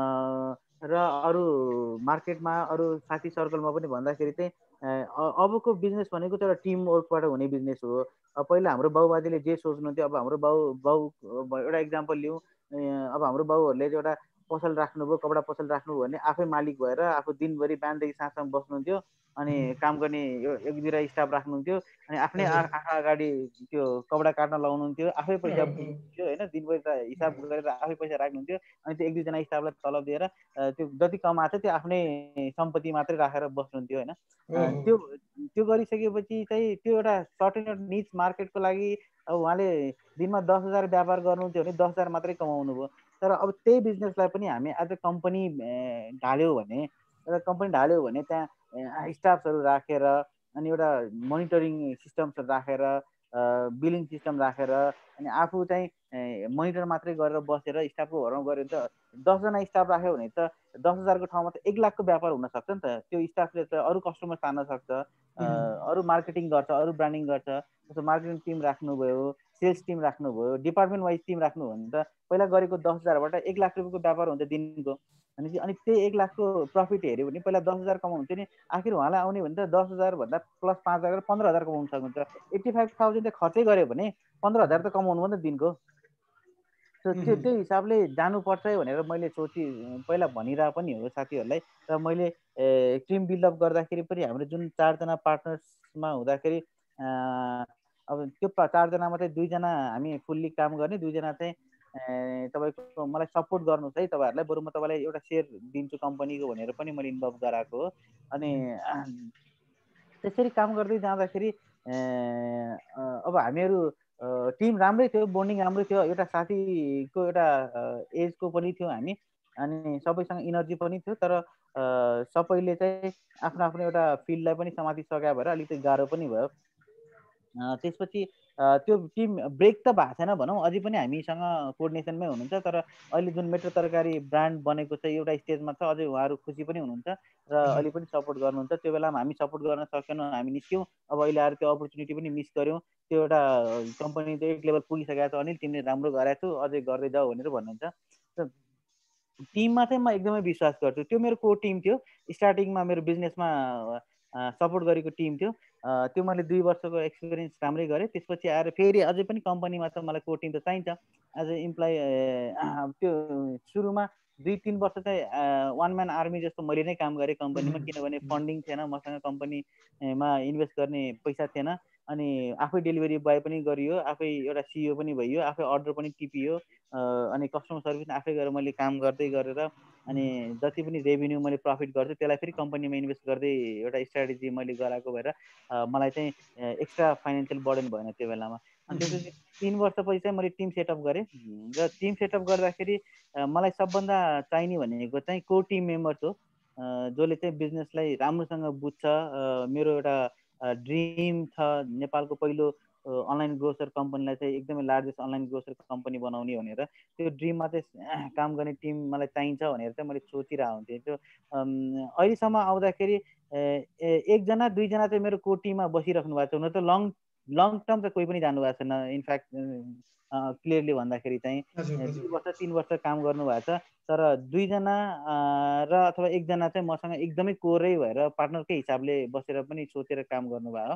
र अरू मार्केटमा अरू साथी सर्कलमा पनि भन्दाखेरि चाहिँ अबको बिजनेस भनेको चाहिँ एउटा टिम वर्कबाट हुने बिजनेस हो। पहिला हाम्रो बाउबाजेले जे सोच्नुहुन्थ्यो, अब हाम्रो बाउ एउटा इक्जाम्पल लिउँ, अब हाम्रो बाउहरूले चाहिँ एउटा पसल राख्नुभयो, कपडा पसल राख्नुभयो भने आफै मालिक भएर आफू दिनभरि बिहानदेखि साँझसम्म बस्नुहुन्थ्यो, अनि काम गर्ने एक दुईवटा स्टाफ राख्नुहुन्थ्यो, अनि आफ्नै आँखा अगाडि त्यो कपडा काट्न लाउनुहुन्थ्यो, आफै पैसा बुझ्नुहुन्थ्यो होइन, दिनभरि त हिसाब गरेर आफै पैसा राख्नुहुन्थ्यो, अनि त्यो एक दुईजना स्टाफलाई तलब दिएर त्यो जति कमाएको थियो त्यो आफ्नै सम्पत्ति मात्रै राखेर बस्नुहुन्थ्यो होइन। त्यो गरिसकेपछि चाहिँ त्यो एउटा सर्टेन निच मार्केटको लागि अब उहाँले दिनमा 10,000 व्यापार गर्नुहुन्थ्यो भने 10,000 मात्रै कमाउनु भयो। तर अब त्यही बिजनेसलाई पनि हामी एज अ कम्पनी ढाल्यो भने त्यहाँ स्टाफहरू राखेर अनि एउटा मोनिटरिङ सिस्टम्सहरू राखेर बिलिङ सिस्टम राखेर अनि आफू चाहिँ मोनिटर मात्रै गरेर बसेर स्टाफको घरमा गऱ्यो भने त 10 जना स्टाफ राख्यो भने त 10,000 को ठाउँमा त 1 लाखको व्यापार हुन सक्छ नि त। त्यो स्टाफले त अरू कस्टमर तान्न सक्छ, अरू मार्केटिङ गर्छ, अरू ब्रान्डिङ गर्छ। जस्तो मार्केटिङ टिम राख्नुभयो, सेल्स टिम राख्नुभयो, डिपार्टमेन्ट वाइज टिम राख्नु भने त पहिला गरेको 10,000बाट 1 लाख रुपियाँको व्यापार हुन्छ दिनको। अनि त्यही 1 लाखको प्रफिट हेऱ्यो भने पहिला 10,000 कमाउनुहुन्थ्यो नि, आखिर उहाँलाई आउने भने त 10,000 भन्दा प्लस 5,000 15,000 कमाउनु सक्नुहुन्छ। 85,000 त खर्चै गर्यो भने 15,000 त कमाउनु हो नि त दिनको। त्यो हिसाबले जानुपर्छ है भनेर मैले पहिला भनिरहेको पनि हो साथीहरूलाई। र मैले टिम बिल्डअप गर्दाखेरि पनि हाम्रो जुन 4 जना पार्टनर्समा हुँदाखेरि अब त्यो 4 जना मात्रै 2 जना हामी फुल्ली काम गर्ने, 2 जना चाहिँ तपाईँको मलाई सपोर्ट गर्नुहोस् है तपाईँहरूलाई, बरु म तपाईँलाई एउटा सेयर दिन्छु कम्पनीको भनेर पनि मैले इन्भल्भ गराएको हो। अनि त्यसरी काम गर्दै जाँदाखेरि अब हामीहरू टिम राम्रै थियो, बोन्डिङ राम्रै थियो, एउटा साथीको एउटा एजको पनि थियो हामी, अनि सबैसँग इनर्जी पनि थियो। तर सबैले चाहिँ आफ्नो आफ्नो एउटा फिल्डलाई पनि समातिसकेका भएर अलिकति गाह्रो पनि भयो। त्यसपछि त्यो टिम ब्रेक त भएको छैन भनौँ, अझै पनि हामीसँग कोअर्डिनेसनमै हुनुहुन्छ। तर अहिले जुन मेट्रो तरकारी ब्रान्ड बनेको छ एउटा स्टेजमा छ, अझै उहाँहरू खुसी पनि हुनुहुन्छ र अहिले पनि सपोर्ट गर्नुहुन्छ। त्यो बेलामा हामी सपोर्ट गर्न सकेनौँ, हामी निस्क्यौँ। अब अहिले आएर त्यो अपर्च्युनिटी पनि मिस गऱ्यौँ। त्यो एउटा कम्पनी चाहिँ एक लेभल पुगिसकेको छ, अनिल तिमीले राम्रो गरेको छौ, अझै गर्दै जाऊ भनेर भन्नुहुन्छ। टिममा चाहिँ म एकदमै विश्वास गर्छु। त्यो मेरो को टिम थियो, स्टार्टिङमा मेरो बिजनेसमा सपोर्ट गरेको टिम थियो। त्यो मैले 2 वर्षको एक्सपिरियन्स राम्रै गरेँ। त्यसपछि आएर फेरि अझै पनि कम्पनीमा त मलाई कोर टिम त चाहिन्छ एज अ इम्प्लोइ। त्यो सुरुमा 2-3 वर्ष चाहिँ वान म्यान आर्मी जस्तो मैले नै काम गरेँ कम्पनीमा, किनभने फन्डिङ थिएन मसँग, कम्पनीमा इन्भेस्ट गर्ने पैसा थिएन। अनि आफै डेलिभरी बोय पनि गरियो, आफै एउटा सिइओ पनि भइयो, आफै अर्डर पनि टिपियो, अनि कस्टमर सर्भिस आफै गरेर मैले काम गर्दै गरेर अनि जति पनि रेभेन्यू मैले प्रफिट गर्छु त्यसलाई फेरि कम्पनीमा इन्भेस्ट गर्दै एउटा स्ट्राटेजी मैले गराएको भएर मलाई चाहिँ एक्स्ट्रा फाइनेन्सियल बर्डन भएन त्यो बेलामा। अनि त्यसपछि 3 वर्षपछि चाहिँ मैले टिम सेटअप गरेँ र टिम सेटअप गर्दाखेरि मलाई सबभन्दा चाहिने भनेको चाहिँ को टिम मेम्बर्स हो, जसले चाहिँ बिजनेसलाई राम्रोसँग बुझ्छ। मेरो एउटा ड्रिम छ नेपालको पहिलो अनलाइन ग्रोसर कम्पनीलाई चाहिँ एकदमै लार्जेस्ट अनलाइन ग्रोसर कम्पनी बनाउने भनेर। त्यो ड्रिममा चाहिँ काम गर्ने टिम मलाई चाहिन्छ भनेर चाहिँ मैले सोचिरहेको हुन्थेँ। त्यो अहिलेसम्म आउँदाखेरि 1 जना 2 जना चाहिँ मेरो को टिममा बसिराख्नु भएको छ। हुन त लङ टर्म त कोही पनि जानु भएको छैन। इनफ्याक्ट क्लियरली भन्दाखेरि चाहिँ 2 वर्ष 3 वर्ष काम गर्नुभएको छ, तर 2 जना र अथवा 1 जना चाहिँ मसँग एकदमै कोरै भएर पार्टनरकै हिसाबले बसेर पनि सोचेर काम गर्नुभयो।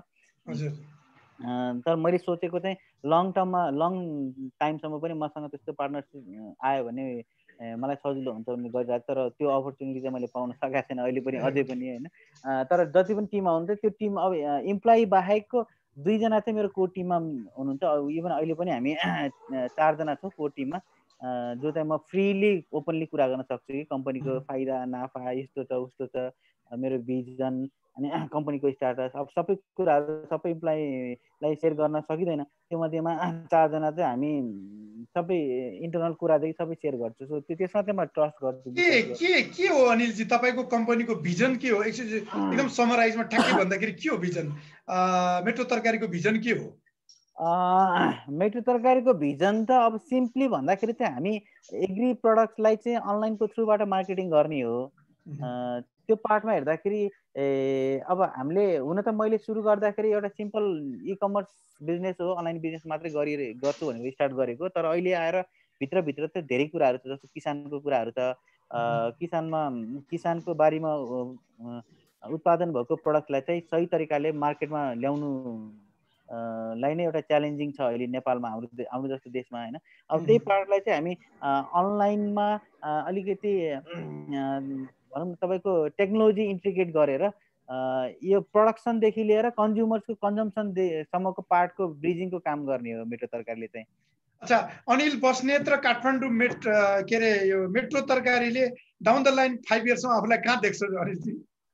तर मैले सोचेको चाहिँ लङ टर्ममा लङ टाइमसम्म पनि मसँग त्यस्तो पार्टनरसिप आयो भने मलाई सजिलो हुन्छ भन्ने गरिरहेको, तर त्यो अपर्च्युनिटी चाहिँ मैले पाउन सकेको छैन अहिले पनि, अझै पनि होइन। तर जति पनि टिम आउँछ त्यो टिम अब इम्प्लोइ बाहेकको 2 जना चाहिँ मेरो को टिममा हुनुहुन्छ। इभन अहिले पनि हामी 4 जना छौँ को टिममा, जो चाहिँ म फ्रिली ओपनली कुरा गर्न सक्छु कि कम्पनीको फाइदा नाफा यस्तो छ उस्तो छ, मेरो भिजन अनि कम्पनीको स्टाटस, अब सबै कुराहरू सबै इम्प्लोइलाई सेयर गर्न सकिँदैन। त्यो मध्येमा 4 जना चाहिँ हामी सबै इन्टरनल कुरादेखि सबै सेयर गर्छु। सो त्यसमा चाहिँ म ट्रस्ट गर्छु। के हो अनिलजी तपाईँको कम्पनीको भिजन के हो? एकदम समराइजमा ठ्याक्कै भन्दाखेरि के हो भिजन? मेट्रो तरकारीको भिजन के हो? मेट्रो तरकारीको भिजन त अब सिम्पली भन्दाखेरि चाहिँ हामी एग्री प्रडक्ट्सलाई चाहिँ अनलाइनको थ्रुबाट मार्केटिङ गर्ने हो। त्यो पार्टमा हेर्दाखेरि अब हामीले हुन त मैले सुरु गर्दाखेरि एउटा सिम्पल इ कमर्स बिजनेस हो, अनलाइन बिजनेस मात्रै गर्छु भनेर स्टार्ट गरेको। तर अहिले आएर भित्रभित्र चाहिँ धेरै कुराहरू छ, जस्तो किसानको कुराहरू छ। किसानको बारीमा उत्पादन भएको प्रडक्टलाई चाहिँ सही तरिकाले मार्केटमा ल्याउनु लाई नै एउटा च्यालेन्जिङ छ अहिले नेपालमा, हाम्रो जस्तो देशमा होइन। अब त्यही पार्टलाई चाहिँ हामी अनलाइनमा अलिकति भनौँ न तपाईँको टेक्नोलोजी इन्टिग्रेट गरेर यो प्रडक्सनदेखि लिएर कन्ज्युमर्सको कन्जम्सनसम्मको पार्टको ब्रिजिङको काम गर्ने हो मेट्रो तरकारीले चाहिँ। अच्छा, अनिल बस्नेत र काठमाडौँ के अरे यो मेट्रो तरकारीले डाउन द लाइन 5 इयर्समा आफूलाई कहाँ देख्छ अनिलजी?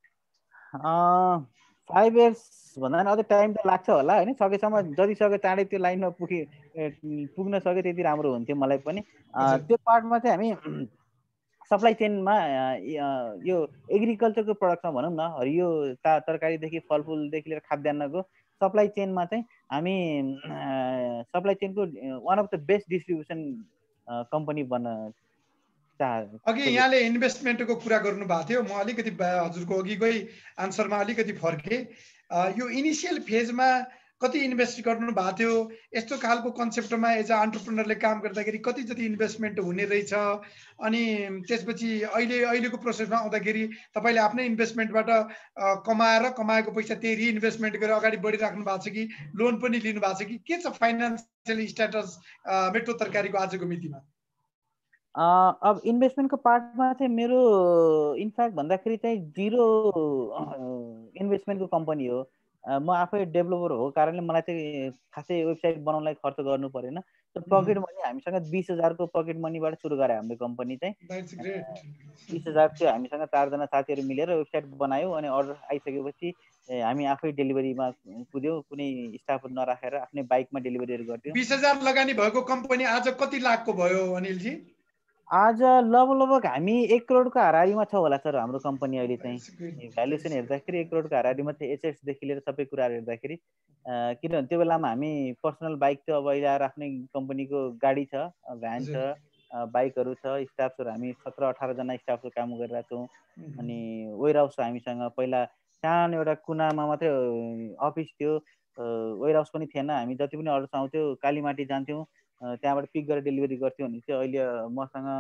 5 इयर्स भन्दा पनि अझै टाइम त लाग्छ होला होइन। सकेसम्म जति सक्यो चाँडै त्यो लाइनमा पुग्न सक्यो त्यति राम्रो हुन्थ्यो मलाई पनि। त्यो पार्टमा चाहिँ हामी सप्लाई चेनमा यो एग्रिकल्चरको प्रडक्टमा भनौँ न, हरियो तरकारीदेखि फलफुलदेखि लिएर खाद्यान्नको सप्लाई चेनमा चाहिँ हामी सप्लाई चेनको one of the best distribution company बन्न चाहन्छु। अघि यहाँले इन्भेस्टमेन्टको कुरा गर्नुभएको थियो, म अलिकति हजुरको अघिकै आन्सरमा अलिकति फर्केँ। यो इनिसियल फेजमा कति इन्भेस्ट गर्नु भएको थियो? यस्तो खालको कन्सेप्टमा एज अ एन्टरप्रेनरले काम गर्दाखेरि कति जति इन्भेस्टमेन्ट हुने रहेछ? अनि त्यसपछि अहिलेको प्रोसेसमा आउँदाखेरि तपाईँले आफ्नै इन्भेस्टमेन्टबाट कमाएको पैसा त्यही रिइन्भेस्टमेन्ट गरेर अगाडि बढिराख्नु भएको छ कि लोन पनि लिनु भएको छ कि के छ फाइनेन्सियल स्ट्याटस मेट्रो तरकारीको आजको मितिमा? अब इन्भेस्टमेन्टको पार्टमा चाहिँ मेरो इनफ्याक्ट भन्दाखेरि चाहिँ 0 इन्भेस्टमेन्टको कम्पनी हो। म आफै डेभलपर हो कारणले मलाई चाहिँ खासै वेबसाइट बनाउनलाई खर्च गर्नु परेन। पकेट मनी हामीसँग 20,000 को पकेट मनीबाट सुरु गरे हाम्रो कम्पनी चाहिँ। 20,000 थियो हामीसँग, 4 जना साथीहरू मिलेर वेबसाइट बनायौँ अनि अर्डर आइसकेपछि हामी आफै डेलिभरीमा कुद्यौँ, कुनै स्टाफहरू नराखेर आफ्नै बाइकमा डेलिभरीहरू गर्थ्यौँ। 20,000 लगानी भएको कम्पनी आज कति लाखको भयो अनिलजी? आज लगभग हामी 1 करोडको हाराहारीमा छ होला सर हाम्रो कम्पनी अहिले चाहिँ। भ्यालुएसन हेर्दाखेरि 1 करोडको हाराहारीमा चाहिँ एसेट्सदेखि लिएर सबै कुराहरू हेर्दाखेरि। किनभने त्यो बेलामा हामी पर्सनल बाइक थियो, अब अहिले आएर आफ्नै कम्पनीको गाडी छ, भ्यान छ, बाइकहरू छ, स्टाफहरू हामी 17-18 जना स्टाफहरू काम गरिरहेको छौँ। अनि वेयर हाउस हामीसँग पहिला सानो एउटा कुनामा मात्रै अफिस थियो, वेयर हाउस पनि थिएन। हामी जति पनि अर्डर्स आउँथ्यो कालीमाटी जान्थ्यौँ, त्यहाँबाट पिक गरेर डेलिभरी गर्थ्यौँ भने चाहिँ अहिले मसँग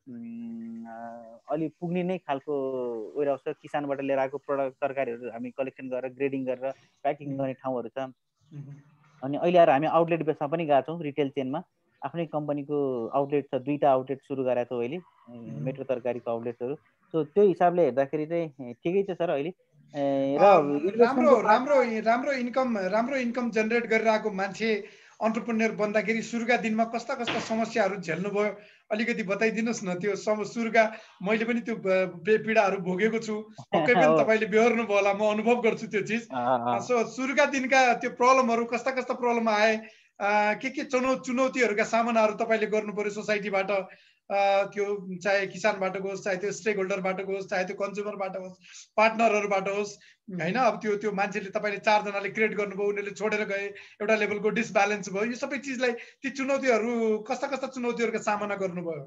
अलि पुग्ने नै खालको वेयर हाउस छ। किसानबाट लिएर आएको प्रडक्ट तरकारीहरू हामी कलेक्सन गरेर ग्रेडिङ गरेर प्याकिङ गर्ने ठाउँहरू छ। अनि अहिले आएर हामी आउटलेट बेसमा पनि गएको छौँ, रिटेल चेनमा आफ्नै कम्पनीको आउटलेट छ, 2टा आउटलेट सुरु गरेको छौँ अहिले, मेट्रो तरकारीको आउटलेट्सहरू। सो त्यो हिसाबले हेर्दाखेरि चाहिँ ठिकै छ सर अहिले। र राम्रो इन्कम जेनेरेट गरिरहेको मान्छे अन्टरप्रेन्योर बन्दाखेरि सुरुका दिनमा कस्ता कस्ता समस्याहरू झेल्नुभयो अलिकति बताइदिनुहोस् न। त्यो सुरुका मैले पनि त्यो पीडाहरू भोगेको छु, पक्कै पनि तपाईँले बेहोर्नु भयो होला, म अनुभव गर्छु त्यो चिज। सो सुरुका दिनका त्यो प्रब्लमहरू कस्ता कस्ता प्रब्लम आए, के चुनौतीहरूका सामनाहरू तपाईँले गर्नु पर्यो सोसाइटीबाट, त्यो चाहे किसानबाट होस्, चाहे त्यो स्टेक होल्डरबाट होस्, चाहे त्यो कन्ज्युमरबाट होस्, पार्टनरहरूबाट होस् होइन। अब त्यो मान्छेले तपाईँले 4 जनाले क्रिएट गर्नुभयो, उनीहरूले छोडेर गए, एउटा लेभलको डिसब्यालेन्स भयो, यो सबै चिजलाई ती चुनौतीहरू कस्ता कस्ता चुनौतीहरूको सामना गर्नुभयो?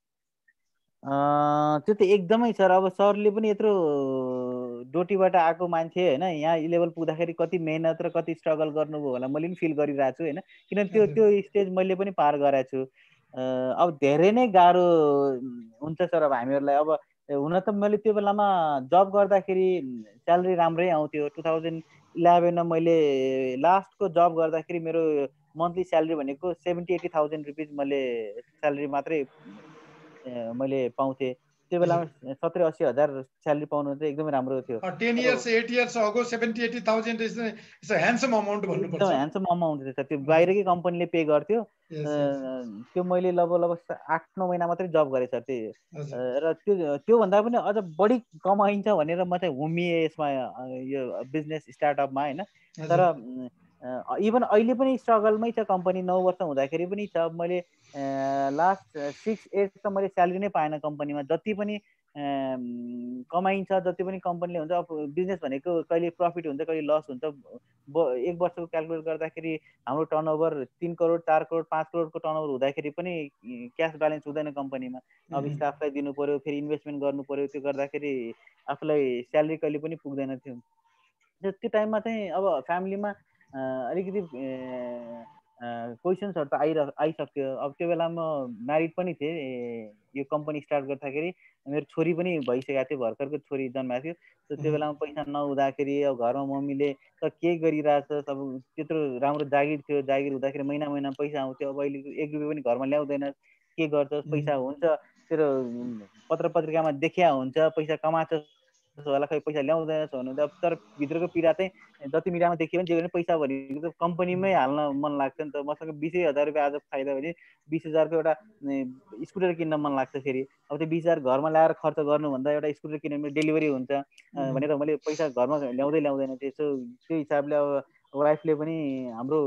त्यो त एकदमै सर, अब सरले पनि यत्रो डोटीबाट आएको मान्छे होइन, यहाँ लेभल पुग्दाखेरि कति मेहनत र कति स्ट्रगल गर्नुभयो होला मैले पनि फिल गरिरहेको छु होइन, किनभने त्यो स्टेज मैले पनि पार गरेको छु। अब धेरै नै गाह्रो हुन्छ सर अब हामीहरूलाई। अब हुन त मैले त्यो बेलामा जब गर्दाखेरि स्यालेरी राम्रै आउँथ्यो। 2011मा मैले लास्टको जब गर्दाखेरि मेरो मन्थली स्यालेरी भनेको 70-80,000 रुपिज मैले स्यालेरी मात्रै मैले पाउँथेँ। त्यो बेलामा 70-80 हजार स्यालेरी पाउनु चाहिँ एकदमै राम्रो थियो। 10 years 8 years ago 70-80,000 is a handsome amount भन्नुपर्छ। एकदम ह्यान्डसम अमाउन्ट थियो। त्यो बाहिरकै कम्पनीले पे गर्थ्यो। त्यो मैले लगभग 8-9 महिना मात्रै जब गरेँ सर। र त्योभन्दा पनि अझ बढी कमाइन्छ भनेर म चाहिँ हुमिएँ यसमा, यो बिजनेस स्टार्टअपमा होइन। तर इभन अहिले पनि स्ट्रगलमै छ कम्पनी। 9 वर्ष हुँदाखेरि पनि छ। मैले लास्ट 6-8 त मैले स्यालेरी नै पाएन कम्पनीमा। जति पनि कमाइन्छ, जति पनि कम्पनीले हुन्छ, अब बिजनेस भनेको कहिले प्रफिट हुन्छ कहिले लस हुन्छ। एक वर्षको क्यालकुलेट गर्दाखेरि हाम्रो टर्नओभर 3 करोड 4 करोड 5 करोडको टर्नओभर हुँदाखेरि पनि क्यास ब्यालेन्स हुँदैन कम्पनीमा। अब स्टाफलाई दिनु पर्यो, फेरि इन्भेस्टमेन्ट गर्नु पर्यो, त्यो गर्दाखेरि आफूलाई स्यालेरी कहिले पनि पुग्दैन थियो। त्यो टाइममा चाहिँ अब फ्यामिलीमा अलिकति क्वेसन्सहरू त आइसक्यो। अब त्यो बेला म म्यारिड पनि थिएँ। यो कम्पनी स्टार्ट गर्दाखेरि मेरो छोरी पनि भइसकेको थियो, भर्खरको छोरी जन्माएको थियो। त्यो बेलामा पैसा नहुँदाखेरि अब घरमा मम्मीले त के गरिरहेछ, अब त्यत्रो राम्रो जागिर थियो, जागिर हुँदाखेरि महिना पैसा आउँथ्यो। अब अहिले 1 रुपियाँ पनि घरमा ल्याउँदैन, के गर्छ, पैसा हुन्छ तेरो पत्र पत्रिकामा देखिया हुन्छ पैसा कमाएको होला, खै पैसा ल्याउँदैनस् भन्नुहुन्छ। अब तर भित्रको पीडा चाहिँ जति मिडियामा देखियो भने जे भने पैसा भनेको त कम्पनीमै हाल्न मन लाग्छ नि त। मसँग 20,000 रुपियाँ आज फाइदा भने 20,000को एउटा स्कुटर किन्न मन लाग्छ। फेरि अब त्यो 20,000 घरमा ल्याएर खर्च गर्नुभन्दा एउटा स्कुटर किनेर डेलिभरी हुन्छ भनेर मैले पैसा घरमा ल्याउँदैन थिएँ। त्यो हिसाबले अब वाइफले पनि हाम्रो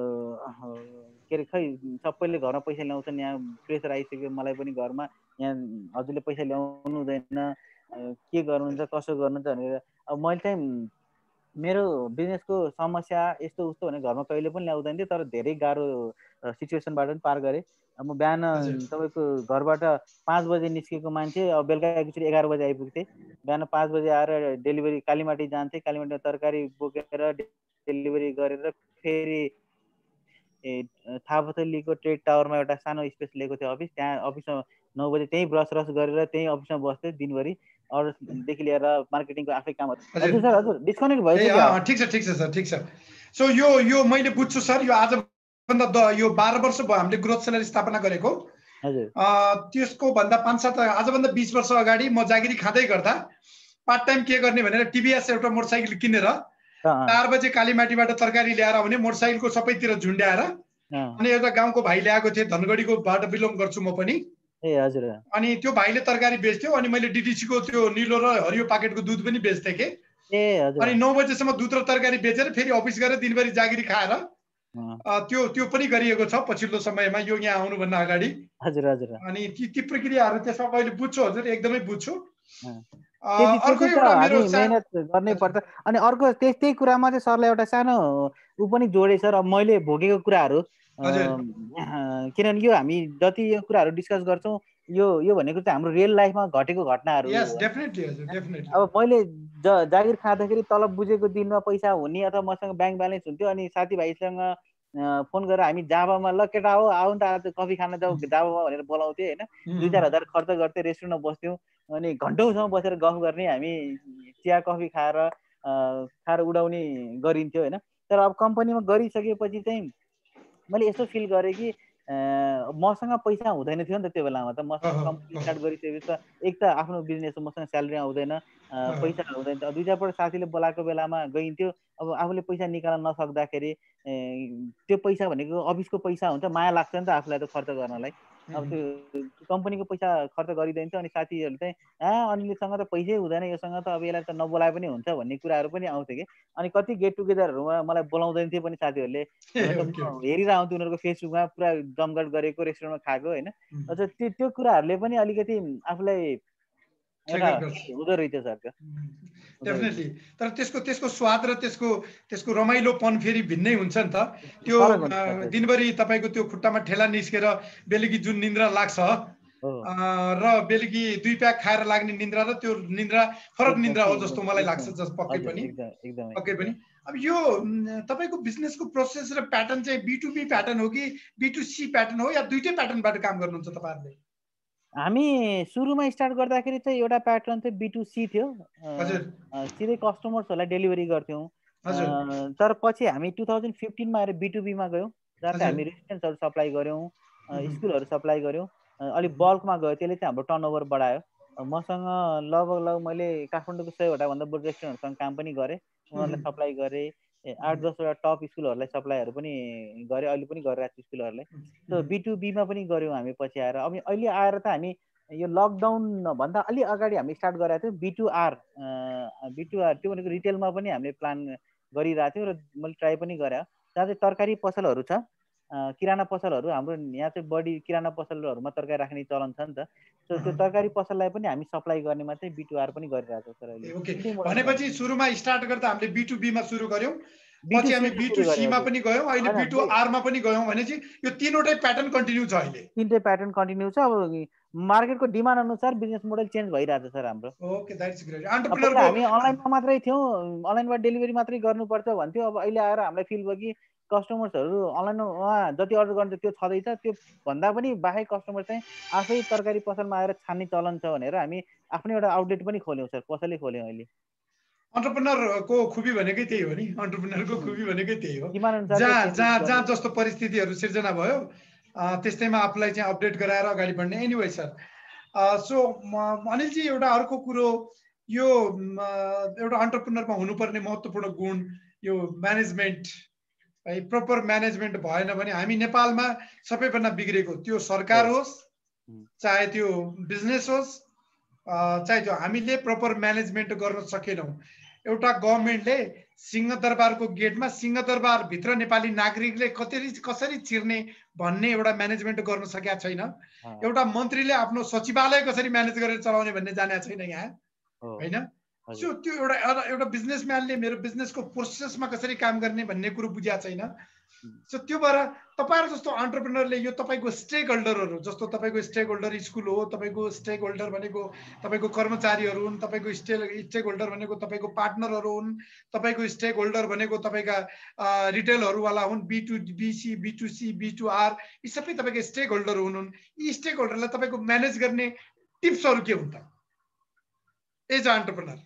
के अरे खै सबैले घरमा पैसा ल्याउँछन्, यहाँ प्रेसर आइसक्यो मलाई पनि घरमा, यहाँ हजुरले पैसा ल्याउनु हुँदैन, के गर्नुहुन्छ कसो गर्नुहुन्छ भनेर। अब मैले चाहिँ मेरो बिजनेसको समस्या यस्तो उस्तो भने घरमा कहिले पनि ल्याउँदैन थिएँ। तर धेरै गाह्रो सिचुएसनबाट पनि पार गरेँ। म बिहान तपाईँको घरबाट 5 बजे निस्केको मान्छे अब बेलुका एकचोटि 11 बजे आइपुग्थेँ। बिहान 5 बजे आएर डेलिभरी कालीमाटी जान्थेँ, कालीमाटीमा तरकारी बोकेर डेलिभरी गरेर फेरि थापाथलीको ट्रेड टावरमा एउटा सानो स्पेस लिएको थियो अफिस, त्यहाँ अफिसमा 9 बजे त्यहीँ ब्रस गरेर त्यहीँ अफिसमा बस्थेँ दिनभरि। अरूदेखि लिएर मार्केटिङको आफै कामहरू। हजुर सर, हजुर डिस्कनेक्ट भएछ क्या? ठिक छ सर, ठिक छ। सो यो मैले बुझ्छु सर, यो आजभन्दा यो 12 वर्ष भयो हामीले ग्रोथ सेलर स्थापना गरेको। त्यसको भन्दा 5-7 आजभन्दा 20 वर्ष अगाडि म जागिरी खाँदै गर्दा पार्ट टाइम के गर्ने भनेर टिभीएस एउटा मोटरसाइकल किनेर 4 बजे कालीमाटीबाट तरकारी ल्याएर आउने, मोटरसाइकलको सबैतिर झुन्ड्याएर, अनि एउटा गाउँको भाइ ल्याएको थिएँ, धनगढीकोबाट बिलोङ गर्छु म पनि। अनि त्यो भाइले तरकारी बेच्थ्यो, अनि मैले डिडिसीको त्यो निलो र हरियो पाकेटको दुध पनि बेच्थेँ के। अनि 9 बजेसम्म दुध र तरकारी बेचेर फेरि अफिस गएर दिनभरि जागिरी खाएर त्यो पनि गरिएको छ पछिल्लो समयमा, यो यहाँ आउनुभन्दा अगाडि। अनि ती प्रक्रियाहरू त्यसमा मैले बुझ्छु हजुर, एकदमै बुझ्छु। अर्को एउटा हामी मेहनत गर्नै पर्छ। अनि अर्को त्यही कुरामा चाहिँ सरलाई एउटा सानो ऊ पनि जोडे सर, अब मैले भोगेको कुराहरू, किनभने यो हामी जति यो कुराहरू डिस्कस गर्छौँ यो भनेको चाहिँ हाम्रो रियल लाइफमा घटेको घटनाहरू। अब मैले जागिर खाँदाखेरि तलब बुझेको दिनमा पैसा हुने अथवा मसँग ब्याङ्क ब्यालेन्स हुन्थ्यो, अनि साथीभाइसँग फोन गरेर हामी जाभामा ल केटा हो आऊ नि त आज कफी खान जाऊ जाभामा भनेर बोलाउँथ्यो होइन 2-4 हजार खर्च गर्थ्यो रेस्टुरेन्टमा बस्थ्यौँ अनि घन्टौँसम्म बसेर गफ गर्ने हामी चिया कफी खाएर उडाउने गरिन्थ्यो होइन तर अब कम्पनीमा गरिसकेपछि चाहिँ मैले यस्तो फिल गरेँ कि मसँग पैसा हुँदैन थियो नि त त्यो बेलामा त मसँग कम्पनी स्टार्ट गरिसकेपछि त एक त आफ्नो बिजनेस हो मसँग स्यालेरी आउँदैन पैसा हुँदैन 2-4 पल्ट साथीले बोलाएको बेलामा गइन्थ्यो अब आफूले पैसा निकाल्न नसक्दाखेरि त्यो पैसा भनेको अफिसको पैसा हुन्छ माया लाग्छ नि त आफूलाई त खर्च गर्नलाई अब त्यो कम्पनीको पैसा खर्च गरिदिन्छ अनि साथीहरूले चाहिँ अनिलसँग त पैसै हुँदैन योसँग त अब यसलाई त नबोलाए पनि हुन्छ भन्ने कुराहरू पनि आउँथ्यो कि अनि कति गेट टुगेदरहरूमा मलाई बोलाउँदैन थियो पनि साथीहरूले हुन त म हेरिरहन्थेँ उनीहरूको फेसबुकमा पुरा जमघट गरेको रेस्टुरेन्टमा खाएको होइन अझ त्यो कुराहरूले पनि अलिकति आफूलाई एउटा हुँदो रहेछ सर डेफिनेटली तर त्यसको स्वाद र त्यसको रमाइलोपन फेरि भिन्नै हुन्छ नि त त्यो दिनभरि तपाईँको त्यो खुट्टामा ठेला निस्केर बेलुकी जुन निन्द्रा लाग्छ र बेलुकी 2 प्याक खाएर लाग्ने निन्द्रा र त्यो निन्द्रा फरक निन्द्रा हो जस्तो मलाई लाग्छ पक्कै पनि अब यो तपाईँको बिजनेसको प्रोसेस र प्याटर्न चाहिँ B2B प्याटर्न हो कि B2C प्याटर्न हो या दुईटै प्याटर्नबाट काम गर्नुहुन्छ तपाईँहरूले हामी सुरुमा स्टार्ट गर्दाखेरि चाहिँ एउटा प्याटर्न चाहिँ B2C थियो सिधै कस्टमर्सहरूलाई डेलिभरी गर्थ्यौँ तर पछि हामी 2015 मा आएर B2B मा गयौँ जहाँ चाहिँ हामी रेस्टुरेन्ट्सहरू सप्लाई गऱ्यौँ स्कुलहरू सप्लाई गऱ्यौँ अलिक बल्कमा गयो त्यसले चाहिँ हाम्रो टर्नओभर बढायो मसँग लगभग मैले काठमाडौँको 100 भन्दा बढी रेस्टुरेन्टहरूसँग काम पनि गरेँ उनीहरूलाई सप्लाई गरेँ 8-10 टप स्कुलहरूलाई सप्लाईहरू पनि गरेँ अहिले पनि गरिरहेको छु स्कुलहरूलाई सो B2B मा पनि गऱ्यौँ हामी पछि आएर अब अहिले आएर त हामी यो लकडाउन भन्दा अलि अगाडि हामी स्टार्ट गरेको थियौँ B2R त्यो भनेको रिटेलमा पनि हामीले प्लान गरिरहेको थियौँ र मैले ट्राई पनि गरेँ जहाँ चाहिँ तरकारी पसलहरू छ किराना पसलहरू हाम्रो यहाँ चाहिँ बढी किराना पसलहरूमा तरकारी राख्ने चलन छ नि त सो त्यो तरकारी पसललाई पनि हामी सप्लाई गर्नेमा चाहिँ B2R पनि गरिरहेको छ सर अहिले भनेपछि सुरुमा स्टार्ट गर्दा हामीले B2B मा सुरु गर्यौँ पछि हामी B2C मा पनि गयौँ अहिले B2R मा पनि गयौँ भनेपछि यो तीनवटै प्याटर्न कन्टिन्यू छ अहिले तीनटै प्याटर्न कन्टिन्यू छ अब मार्केटको डिमान्ड अनुसार बिजनेस मोडल चेन्ज भइरहेछ सर हाम्रो ओके द्याट्स ग्रेट एन्टरप्रेन्योरको हामी अनलाइनमा मात्रै थियौँ अनलाइनबाट डेलिभरी मात्रै गर्नुपर्छ भन्थ्यो अब अहिले आएर हामीलाई फिल भयो कि कस्टमर्सहरू अनलाइनमा जति अर्डर गर्छ त्यो छँदैछ त्यो भन्दा पनि बाहेक कस्टमर चाहिँ आफै तरकारी पसलमा आएर छान्ने चलन छ भनेर हामी आफ्नै एउटा आउटलेट पनि खोल्यौँ सर पसलै खोल्यौँ अहिले एन्टरप्रेन्योरको खुबी भनेकै त्यही हो नि एन्टरप्रेन्योरको खुबी भनेकै त्यही हो जहाँ जस्तो परिस्थितिहरू सिर्जना भयो त्यस्तैमा आफूलाई चाहिँ अपडेट गराएर अगाडि बढ्ने एनिवे सर सो अनिलजी एउटा अर्को कुरो यो एउटा एन्टरप्रेन्योरमा हुनुपर्ने महत्त्वपूर्ण गुण यो म्यानेजमेन्ट है प्रपर म्यानेजमेन्ट भएन भने हामी नेपालमा सबैभन्दा बिग्रेको त्यो सरकार होस् चाहे त्यो बिजनेस होस् चाहे त्यो हामीले प्रपर म्यानेजमेन्ट गर्न सकेनौँ एउटा गभर्मेन्टले सिंहदरबारको गेटमा सिंहदरबारभित्र नेपाली नागरिकले कसरी छिर्ने भन्ने एउटा म्यानेजमेन्ट गर्न सकेका छैन एउटा मन्त्रीले आफ्नो सचिवालय कसरी म्यानेज गरेर चलाउने भन्ने जानेको छैन यहाँ होइन सो त्यो एउटा बिजनेसम्यानले मेरो बिजनेसको प्रोसेसमा कसरी काम गर्ने भन्ने कुरो बुझेको छैन सो त्यो भएर तपाईँहरू जस्तो एन्टरप्रेन्योरले यो तपाईँको स्टेक होल्डरहरू जस्तो तपाईँको स्टेक होल्डर स्कुल हो तपाईँको स्टेक होल्डर भनेको तपाईँको कर्मचारीहरू हुन् तपाईँको स्टेक होल्डर भनेको तपाईँको पार्टनरहरू हुन् तपाईँको स्टेक होल्डर भनेको तपाईँका रिटेलहरूवाला हुन् B2B B2C B2R यी सबै तपाईँको स्टेक होल्डर हुन् यी स्टेक होल्डरलाई तपाईँको म्यानेज गर्ने टिप्सहरू के हुन्छ एज अ एन्टरप्रेन्योर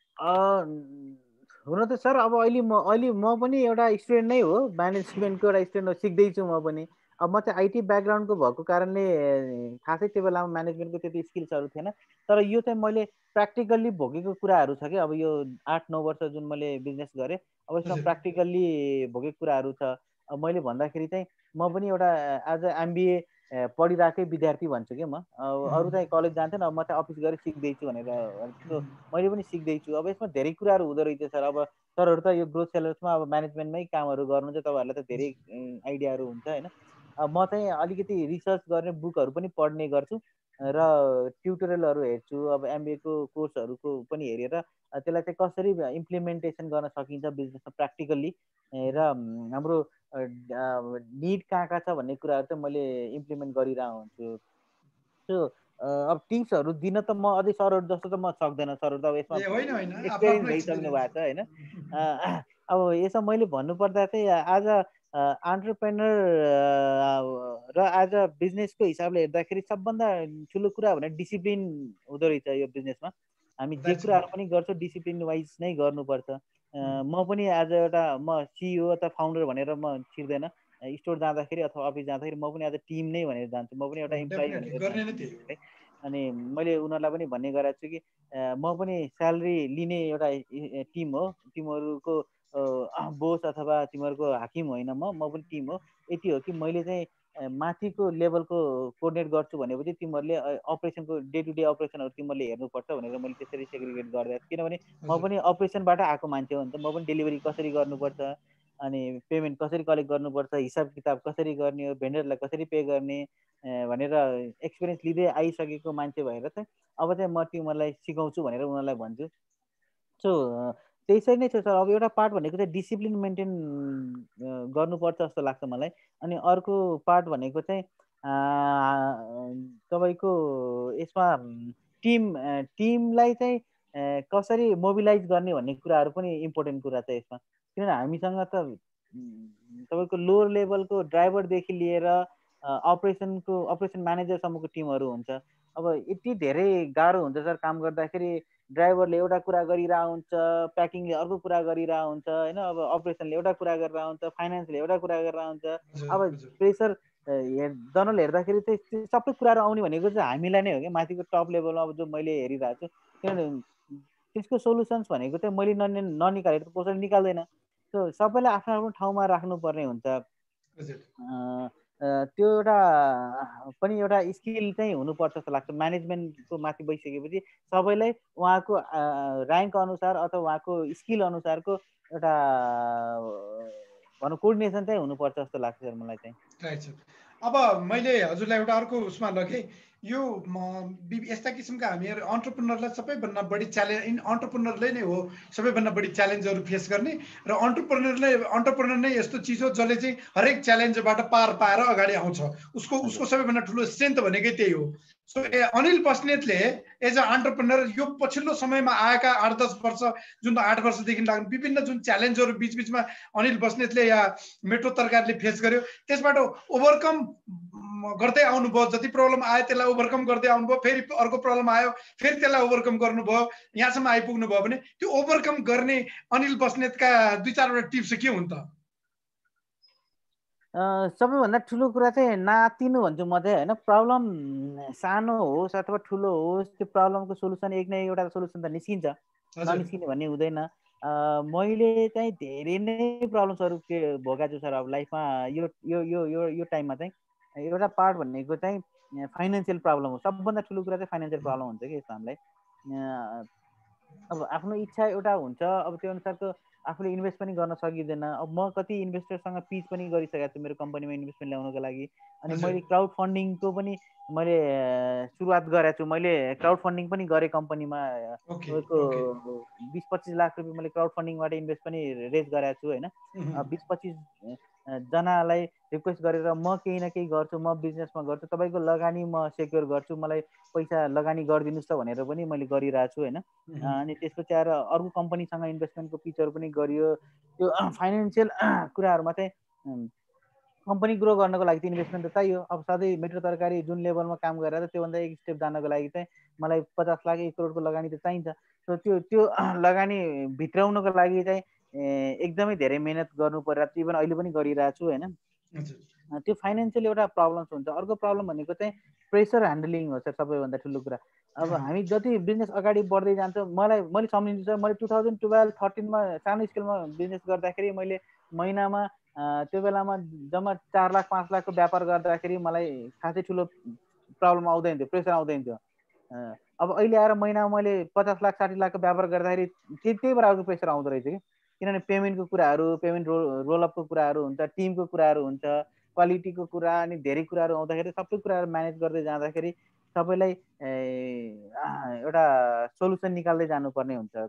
हुन त सर अब अहिले म पनि एउटा स्टुडेन्ट नै हो म्यानेजमेन्टको एउटा स्टुडेन्ट हो सिक्दैछु म पनि अब म चाहिँ आइटी ब्याकग्राउन्डको भएको कारणले खासै त्यो बेलामा म्यानेजमेन्टको त्यति स्किल्सहरू थिएन तर यो चाहिँ मैले प्र्याक्टिकल्ली भोगेको कुराहरू छ कि अब यो 8-9 वर्ष जुन मैले बिजनेस गरेँ अब यसमा प्र्याक्टिकल्ली भोगेको कुराहरू छ अब मैले भन्दाखेरि चाहिँ म पनि एउटा एज अ MBA पढिरहेकै विद्यार्थी भन्छु कि म अरू चाहिँ कलेज जान्थेन अब म चाहिँ अफिस गएर सिक्दैछु भनेर मैले पनि सिक्दैछु अब यसमा धेरै कुराहरू हुँदो रहेछ सर अब सरहरू त यो ग्रोथ सेलर्समा अब म्यानेजमेन्टमै कामहरू गर्नुहुन्छ तपाईँहरूलाई त धेरै आइडियाहरू हुन्छ होइन म चाहिँ अलिकति रिसर्च गर्ने बुकहरू पनि पढ्ने गर्छु र ट्युटोरियलहरू हेर्छु अब MBAको कोर्सहरूको पनि हेरेर त्यसलाई चाहिँ कसरी इम्प्लिमेन्टेसन गर्न सकिन्छ बिजनेसमा प्र्याक्टिकल्ली र हाम्रो निड कहाँ छ भन्ने कुराहरू चाहिँ मैले इम्प्लिमेन्ट गरिरहेको हुन्छु सो अब टिप्सहरू दिन त म अझै सरहरू जस्तो त म सक्दैन सरहरू त अब यसमा एक्सपिरियन्स भइसक्नु भएको छ होइन अब यसमा मैले भन्नुपर्दा चाहिँ आज एन्टरप्रेनर र एज अ बिजनेसको हिसाबले हेर्दाखेरि सबभन्दा ठुलो कुरा भने डिसिप्लिन हुँदो रहेछ यो बिजनेसमा। हामी जे कुराहरू पनि गर्छौँ डिसिप्लिन वाइज नै गर्नुपर्छ। म पनि एज एउटा म सिइओ अथवा फाउन्डर भनेर म छिर्दैन। स्टोर जाँदाखेरि अथवा अफिस जाँदाखेरि म पनि एज अ टिम नै भनेर जान्छु, म पनि एउटा इम्प्लोइ भनेर जान्छु। अनि मैले उनीहरूलाई पनि भन्ने गरेको छु कि म पनि स्यालेरी लिने एउटा टिम हो, तिमीहरूको बोस अथवा तिमीहरूको हाकिम होइन, म पनि टिम हो। यति हो कि मैले चाहिँ माथिको लेभलको कोअर्डिनेट गर्छु भनेपछि तिमीहरूले अपरेसनको डे टु डे अपरेसनहरू तिमीहरूले हेर्नुपर्छ भनेर मैले त्यसरी सेग्रिगेट गरिदिएको छु। किनभने म पनि अपरेसनबाट आएको मान्छे हो नि त, म पनि डेलिभरी कसरी गर्नुपर्छ, अनि पेमेन्ट कसरी कलेक्ट गर्नुपर्छ, हिसाब किताब कसरी गर्ने हो, भेन्डरलाई कसरी पे गर्ने भनेर एक्सपिरियन्स लिँदै आइसकेको मान्छे भएर चाहिँ अब चाहिँ म तिमीहरूलाई सिकाउँछु भनेर उनीहरूलाई भन्छु। सो त्यसरी नै छ सर। अब एउटा पार्ट भनेको चाहिँ डिसिप्लिन मेन्टेन गर्नुपर्छ जस्तो लाग्छ मलाई। अनि अर्को पार्ट भनेको चाहिँ तपाईँको यसमा टिमलाई चाहिँ कसरी मोबिलाइज गर्ने भन्ने कुराहरू पनि इम्पोर्टेन्ट कुरा छ यसमा। किनभने हामीसँग त तपाईँको लोवर लेभलको ड्राइभरदेखि लिएर अपरेसन म्यानेजरसम्मको टिमहरू हुन्छ। अब यति धेरै गाह्रो हुन्छ सर काम गर्दाखेरि। ड्राइभरले एउटा कुरा गरिरहेको हुन्छ, प्याकिङले अर्को कुरा गरिरहेको हुन्छ होइन, अब अपरेसनले एउटा कुरा गरिरहेको हुन्छ, फाइनेन्सले एउटा कुरा गरिरहेको हुन्छ। अब प्रेसर जनरल हेर्दाखेरि चाहिँ त्यो सबै कुराहरू आउने भनेको चाहिँ हामीलाई नै हो कि माथिको टप लेभलमा अब जो मैले हेरिरहेको छु। किनभने त्यसको सोल्युसन्स भनेको चाहिँ मैले ननिकालेर त कसैले निकाल्दैन। त्यो सबैलाई आफ्नो आफ्नो ठाउँमा राख्नुपर्ने हुन्छ। त्यो एउटा पनि एउटा स्किल चाहिँ हुनुपर्छ जस्तो लाग्छ। म्यानेजमेन्टको माथि गइसकेपछि सबैलाई उहाँको ऱ्याङ्क अनुसार अथवा उहाँको स्किल अनुसारको एउटा भनौँ कोअर्डिनेसन चाहिँ हुनुपर्छ जस्तो लाग्छ सर मलाई चाहिँ। Right sir. अब मैले हजुरलाई एउटा अर्को उसमा लगेँ। यो यस्ता किसिमका हामीहरू अन्टरप्रेनरलाई सबैभन्दा बढी अन्टरप्रेनरले नै हो सबैभन्दा बढी च्यालेन्जहरू फेस गर्ने। र अन्टरप्रेनर नै यस्तो चिज हो जसले चाहिँ हरेक च्यालेन्जबाट पार पाएर अगाडि आउँछ। उसको सबैभन्दा ठुलो स्ट्रेन्थ भनेकै त्यही हो। सो अनिल बस्नेतले एज अ अन्टरप्रेनर यो पछिल्लो समयमा आएका 8-10 वर्ष, जुन 8 वर्षदेखि लाग्ने विभिन्न जुन च्यालेन्जहरू बिचबिचमा अनिल बस्नेतले या मेट्रो तरकारीले फेस गर्यो, त्यसबाट ओभरकम गर्दै आउनुभयो। जति प्रब्लम आयो त्यसलाई ओभरकम गर्दै आउनुभयो, फेरि अर्को प्रब्लम आयो फेरि त्यसलाई ओभरकम गर्नुभयो, यहाँसम्म आइपुग्नु भयो भने त्यो ओभरकम गर्ने अनिल बस्नेतका 2-4 वटा टिप्स के हुन् त? सबैभन्दा ठुलो कुरा चाहिँ नातिनु भन्छु म चाहिँ होइन। प्रब्लम सानो होस् अथवा ठुलो होस्, त्यो प्रब्लमको सोल्युसन एक न एउटा सोल्युसन त निस्किन्छ, ननिस्किने भन्ने हुँदैन। मैले चाहिँ धेरै नै प्रब्लम्सहरू भोगाएको छु सर अब लाइफमा। यो यो यो यो यो टाइममा चाहिँ एउटा पार्ट भनेको चाहिँ फाइनेन्सियल प्रब्लम हो। सबभन्दा ठुलो कुरा चाहिँ फाइनेन्सियल प्रब्लम हुन्छ कि यसमा हामीलाई। अब आफ्नो इच्छा एउटा हुन्छ, अब त्यो अनुसारको आफूले इन्भेस्ट पनि गर्न सकिँदैन। अब म कति इन्भेस्टरसँग पिच पनि गरिसकेको छु मेरो कम्पनीमा इन्भेस्टमेन्ट ल्याउनको लागि। अनि मैले क्राउड फन्डिङको पनि मैले सुरुवात गरेको छु। मैले क्राउड फन्डिङ पनि गरेँ कम्पनीमा। तपाईँको 20-25 लाख रुपियाँ मैले क्राउड फन्डिङबाट इन्भेस्ट पनि रेज गरेको छु होइन। 20-25 जनालाई रिक्वेस्ट गरेर म केही न केही गर्छु, म बिजनेसमा गर्छु, तपाईँको लगानी म सेक्योर गर्छु, मलाई पैसा लगानी गरिदिनुहोस् त भनेर पनि मैले गरिरहेको छु होइन। अनि त्यसपछि आएर अर्को कम्पनीसँग इन्भेस्टमेन्टको पिचहरू पनि गरियो। त्यो फाइनेन्सियल कुराहरूमा चाहिँ कम्पनी ग्रो गर्नको लागि चाहिँ इन्भेस्टमेन्ट त चाहियो। अब सधैँ मेट्रो तरकारी जुन लेभलमा काम गरेर त्योभन्दा एक स्टेप जानको लागि चाहिँ मलाई 50 लाख 1 करोडको लगानी त चाहिन्छ। सो त्यो लगानी भित्राउनको लागि चाहिँ एकदमै धेरै मेहनत गर्नु परिरहेको छ, इभन अहिले पनि गरिरहेको छु होइन। त्यो फाइनेन्सियल एउटा प्रब्लम्स हुन्छ। अर्को प्रब्लम भनेको चाहिँ प्रेसर ह्यान्डलिङ हो सर सबैभन्दा ठुलो कुरा। अब हामी जति बिजनेस अगाडि बढ्दै जान्छ, मैले सम्झिन्छु सर, मैले 2012-13मा सानो स्केलमा बिजनेस गर्दाखेरि मैले महिनामा त्यो बेलामा जम्मा 4 लाख 5 लाखको व्यापार गर्दाखेरि मलाई खासै ठुलो प्रब्लम आउँदैन थियो, प्रेसर आउँदैन थियो। अब अहिले आएर महिनामा मैले 50 लाख 60 लाखको व्यापार गर्दाखेरि त्यही बराबरको प्रेसर आउँदो रहेछ कि। किनभने पेमेन्टको कुराहरू, पेमेन्ट रोलअपको कुराहरू हुन्छ, टिमको कुराहरू हुन्छ, क्वालिटीको कुरा, अनि धेरै कुराहरू आउँदाखेरि सबै कुराहरू म्यानेज गर्दै जाँदाखेरि सबैलाई एउटा सोल्युसन निकाल्दै जानुपर्ने हुन्छ।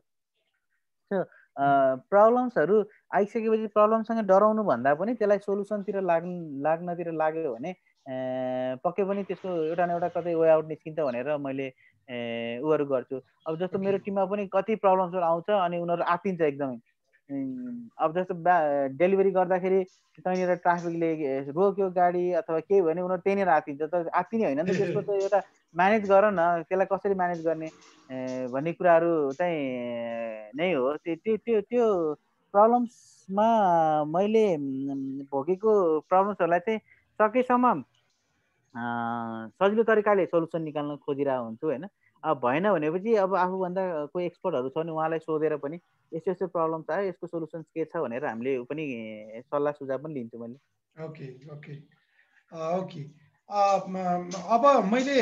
प्रब्लम्सहरू आइसकेपछि प्रब्लमसँग डराउनु भन्दा पनि त्यसलाई सोल्युसनतिर लाग्नतिर लाग्यो भने पक्कै पनि त्यसको एउटा न एउटा कतै वे आउट निस्किन्छ भनेर मैले उहरू गर्छु। अब जस्तो मेरो टिममा पनि कति प्रब्लम्सहरू आउँछ अनि उनीहरू आत्तिन्छ एकदमै। अब जस्तो डेलिभरी गर्दाखेरि त्यहाँनिर ट्राफिकले रोक्यो गाडी अथवा केही भने उनीहरू त्यहीँनिर आत्तिन्छ, तर आत्तिने होइन नि त, त्यसको त एउटा म्यानेज गर न, त्यसलाई कसरी म्यानेज गर्ने भन्ने कुराहरू चाहिँ नै हो। त्यो त्यो त्यो प्रब्लम्समा मैले भोगेको प्रब्लम्सहरूलाई चाहिँ सकेसम्म सजिलो तरिकाले सल्युसन निकाल्न खोजिरहेको हुन्छु होइन। अब भएन भनेपछि अब आफूभन्दा कोही एक्सपर्टहरू छ भने उहाँलाई सोधेर पनि यस्तो यस्तो प्रब्लम छ, यसको सोल्युसन के छ भनेर हामीले पनि सल्लाह सुझाव पनि लिन्छु मैले। Okay okay okay. अब मैले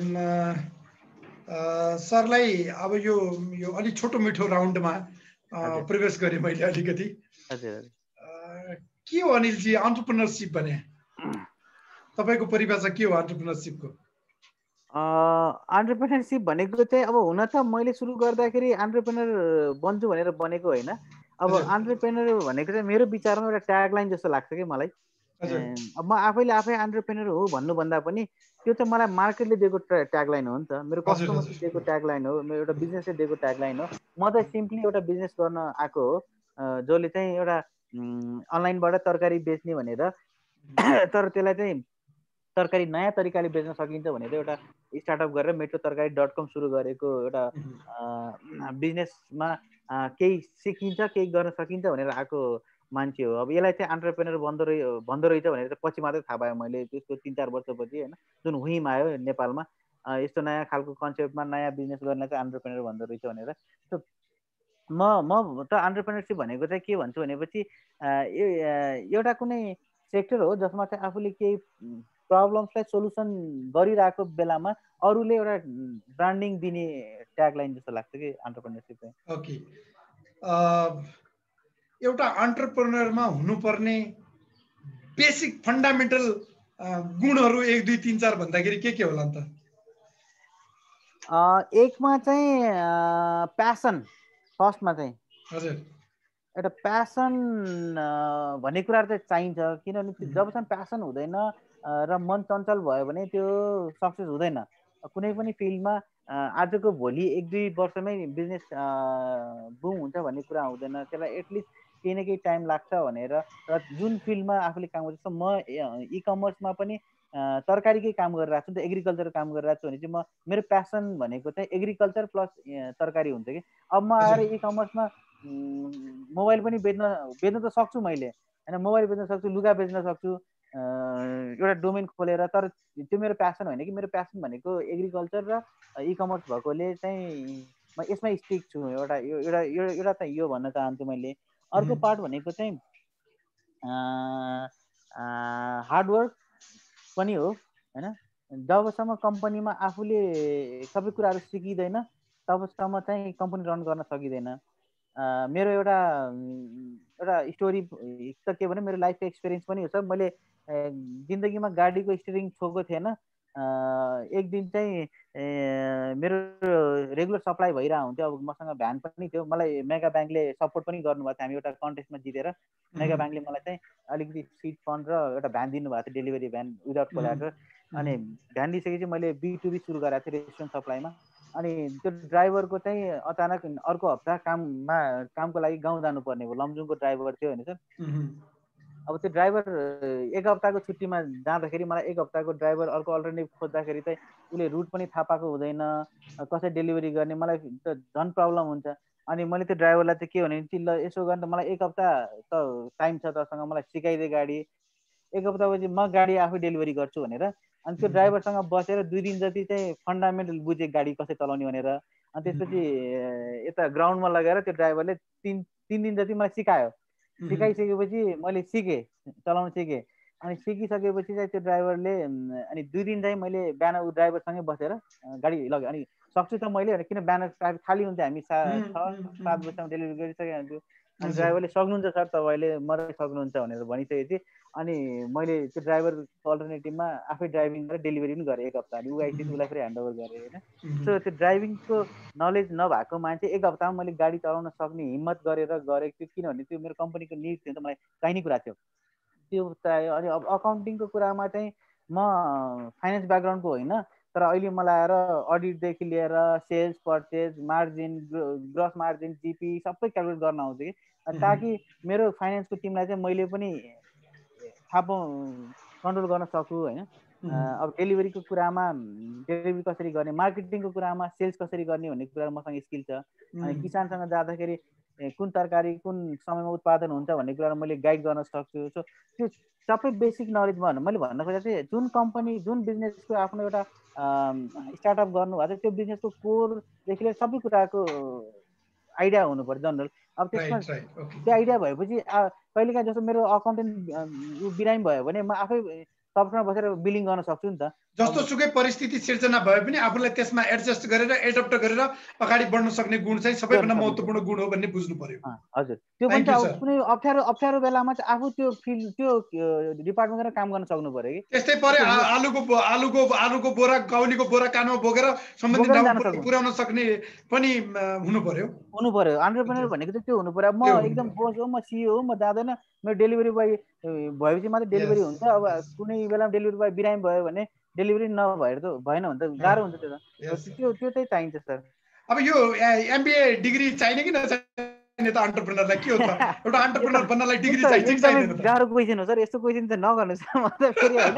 सरलाई अब यो अलिक छोटो मिठो राउन्डमा प्रवेश गरेँ मैले अलिकति। हजुर के हो अनिलजी एन्टरप्रेन्योरसिप भने? तपाईँको परिभाषा के हो एन्टरप्रेन्योरसिपको? एन्टरप्रेन्योरसिप भनेको चाहिँ अब हुन त मैले सुरु गर्दाखेरि एन्टरप्रेन्योर बन्छु भनेर बनेको होइन। अब एन्टरप्रेन्योर भनेको चाहिँ मेरो विचारमा एउटा ट्यागलाइन जस्तो लाग्छ कि मलाई। अब म आफैले आफै एन्टरप्रेन्योर हो भन्नुभन्दा पनि त्यो चाहिँ मलाई मार्केटले दिएको ट्यागलाइन हो नि त, मेरो कस्टमरले दिएको ट्यागलाइन हो, मेरो एउटा बिजनेसले दिएको ट्यागलाइन हो। म चाहिँ सिम्पली एउटा बिजनेस गर्न आएको हो जसले चाहिँ एउटा अनलाइनबाट तरकारी बेच्ने भनेर, तर त्यसलाई चाहिँ तरकारी नयाँ तरिकाले बेच्न सकिन्छ भनेर एउटा स्टार्टअप गरेर metrotarkari.com सुरु गरेको एउटा बिजनेसमा केही सिकिन्छ केही गर्न सकिन्छ भनेर आएको मान्छे हो। अब यसलाई चाहिँ एन्टरप्रेन्योर भन्दो रहेछ भनेर पछि मात्रै थाहा पायो मैले, त्यसको 3-4 वर्षपछि होइन, जुन हुइम आयो नेपालमा यस्तो नयाँ खालको कन्सेप्टमा नयाँ बिजनेस गर्ने चाहिँ एन्टरप्रेन्योर भन्दो रहेछ भनेर। म त एन्टरप्रेन्योरसिप भनेको चाहिँ के भन्छु भनेपछि एउटा कुनै सेक्टर हो जसमा चाहिँ आफूले केही प्रब्लम्सलाई सोल्युसन गरिरहेको बेलामा अरूले एउटा ब्रान्डिङ दिने ट्यागलाइन जस्तो लाग्छ कि एन्टरप्रेन्योरसिप चाहिँ। ओके। एउटा एन्टरप्रेन्योरमा हुनुपर्ने बेसिक फन्डामेन्टल गुणहरू 1 2 3 4 भन्दाखेरि के होला त? एकमा चाहिँ प्यासन, फर्स्टमा चाहिँ हजुर एउटा प्यासन भन्ने कुराहरू चाहिँ चाहिन्छ, किनभने जबसम्म प्यासन हुँदैन र मन चञ्चल भयो भने त्यो सक्सेस हुँदैन कुनै पनि फिल्डमा। आजको भोलि 1-2 वर्षमै बिजनेस बुम हुन्छ भन्ने कुरा हुँदैन, त्यसलाई एटलिस्ट केही न केही टाइम लाग्छ भनेर। र जुन फिल्डमा आफूले काम गर्छ, म इ कमर्समा पनि तरकारीकै काम गरिरहेको छु नि त, एग्रिकल्चर काम गरिरहेको छु भने चाहिँ मेरो प्यासन भनेको चाहिँ एग्रिकल्चर प्लस तरकारी हुन्छ कि। अब म आएर इ कमर्समा मोबाइल पनि बेच्न त सक्छु मैले होइन, मोबाइल बेच्न सक्छु, लुगा बेच्न सक्छु एउटा डोमेन खोलेर, तर त्यो मेरो प्यासन होइन कि। मेरो प्यासन भनेको एग्रिकल्चर र इ कमर्स भएकोले चाहिँ म यसमै स्टिक छु। एउटा त यो भन्न चाहन्छु मैले। अर्को पार्ट भनेको चाहिँ हार्डवर्क पनि हो होइन। जबसम्म कम्पनीमा आफूले सबै कुराहरू सिकिँदैन तबसम्म चाहिँ कम्पनी रन गर्न सकिँदैन। मेरो एउटा स्टोरी त के भने मेरो लाइफको एक्सपिरियन्स पनि हो सर। मैले जिन्दगीमा गाडीको स्टियरिङ छोएको थिएन। एक दिन चाहिँ मेरो रेगुलर सप्लाई भइरहेको हुन्थ्यो। अब मसँग भ्यान पनि थियो, मलाई मेगा ब्याङ्कले सपोर्ट पनि गर्नुभएको थियो। हामी एउटा कन्टेस्टमा जितेर मेगा ब्याङ्कले मलाई चाहिँ अलिकति सिट फन्ड र एउटा भ्यान दिनुभएको थियो, डेलिभरी भ्यान विदाउट कोल्याटरल। अनि भ्यान दिइसकेपछि मैले B2B सुरु गरेको थिएँ रेस्टुरेन्ट सप्लाईमा। अनि त्यो ड्राइभरको चाहिँ अचानक अर्को हप्ता कामको लागि गाउँ जानुपर्ने भयो। लमजुङको ड्राइभर थियो होइन सर। अब त्यो ड्राइभर 1 हप्ताको छुट्टीमा जाँदाखेरि मलाई 1 हप्ताको ड्राइभर अर्को अल्टरनेटिभ खोज्दाखेरि चाहिँ उसले रुट पनि थाहा पाएको हुँदैन, कसरी डेलिभरी गर्ने, मलाई त झन् प्रब्लम हुन्छ। अनि मैले त्यो ड्राइभरलाई चाहिँ के भने ल यसो गर्न त मलाई 1 हप्ता त टाइम छ तसँग, मलाई सिकाइदिए गाडी, 1 हप्तापछि म गाडी आफै डेलिभरी गर्छु भनेर। अनि त्यो ड्राइभरसँग बसेर 2 दिन जति चाहिँ फन्डामेन्टल बुझेँ गाडी कसरी चलाउने भनेर। अनि त्यसपछि यता ग्राउन्डमा लगेर त्यो ड्राइभरले 3 दिन जति मलाई सिकायो। सिकाइसकेपछि मैले सिकेँ, चलाउन सिकेँ। अनि सिकिसकेपछि चाहिँ त्यो ड्राइभरले अनि 2 दिन चाहिँ मैले बिहान ऊ ड्राइभरसँगै बसेर गाडी लगेँ। अनि सक्छु त मैले, किन बिहान ट्राफिक खाली हुन्थ्यो, हामी 6-7 बजीसम्म डेलिभरी गरिसकेको हुन्थ्यो। अनि ड्राइभरले सक्नुहुन्छ सर तपाईँले, मलाई सक्नुहुन्छ भनेर भनिसकेपछि अनि मैले त्यो ड्राइभरको अल्टरनेटिभमा आफै ड्राइभिङ गरेर डेलिभरी पनि गरेँ 1 हप्ता। अनि ऊ आइसकेपछि उसलाई फेरि ह्यान्डओभर गरेँ होइन। सो त्यो ड्राइभिङको नलेज नभएको मान्छे 1 हप्तामा मैले गाडी चलाउन सक्ने हिम्मत गरेर गरेको थियो, किनभने त्यो मेरो कम्पनीको निड थियो नि त, मलाई चाहिने कुरा थियो, त्यो चाहियो। अनि अब अकाउन्टिङको कुरामा चाहिँ म फाइनेन्स ब्याकग्राउन्डको होइन, तर अहिले मलाई आएर अडिटदेखि लिएर sales, purchase, margin, gross margin, GP सबै क्यालकुलेट गर्न आउँछ कि। ताकि मेरो फाइनेन्सको टिमलाई चाहिँ मैले पनि थाहा कन्ट्रोल गर्न सकु होइन। अब डेलिभरीको कुरामा डेलिभरी कसरी गर्ने, मार्केटिङको कुरामा सेल्स कसरी गर्ने भन्ने कुरा मसँग स्किल छ। अनि किसानसँग जाँदाखेरि कुन तरकारी कुन समयमा उत्पादन हुन्छ भन्ने कुरा मैले गाइड गर्न सक्छु। सो त्यो सबै बेसिक नलेज मैले भन्न खोजेको थिएँ, जुन कम्पनी जुन बिजनेसको आफ्नो एउटा स्टार्टअप गर्नुभएको छ त्यो बिजनेसको कोरदेखि लिएर सबै कुराको आइडिया हुनु पर्यो जनरल। अब त्यसमा त्यो आइडिया भएपछि कहिलेकाहीँ जस्तो मेरो अकाउन्टेन्ट बिरामी भयो भने म आफै सबसँग बसेर बिलिङ गर्न सक्छु नि त। जस्तो सुकै परिस्थिति सिर्जना भए पनि आफूलाई त्यसमा एडजस्ट गरेर एडप्ट गरेर अगाडि बढ्न सक्ने गुण चाहिँ सबैभन्दा महत्त्वपूर्ण गुण हो भन्ने बुझ्नु पर्यो। हजुर, त्यो पनि कुनै अप्ठ्यारो बेलामा चाहिँ आफू त्यो फिल्ड त्यो डिपार्टमेन्टमा काम गर्न सक्नु पर्यो कि। त्यस्तै परे आलुको बोरा गाउलीको बोरा कानमा बोकेर सम्बन्धित ठाउँमा पुर्याउन सक्ने पनि हुनु पर्यो। एन्टरप्रेन्योर भनेको चाहिँ त्यो हुनु पर्यो। म एकदम बोस हो, म सिइओ हो, म जाँदैन, मेरो डेलिभरी बोय भएपछि मात्रै डेलिभरी हुन्छ। अब कुनै बेला डेलिभरी बोय बिरामी भयो भने डेलिभरी नभएर त भएन भने त गाह्रो हुन्छ। त्यो चाहिँ चाहिन्छ सर। अब यो एमबिए डिग्री चाहिने कि नचाहिने त एन्टरप्रेन्योरलाई के हो त? एउटा एन्टरप्रेन्योर बन्नलाई डिग्री चाहिन्छ कि चाहिँदैन त? गाह्रो क्वेशन हो सर, यस्तो क्वेशन त नगर्नुहोस् म त फेरि होइन।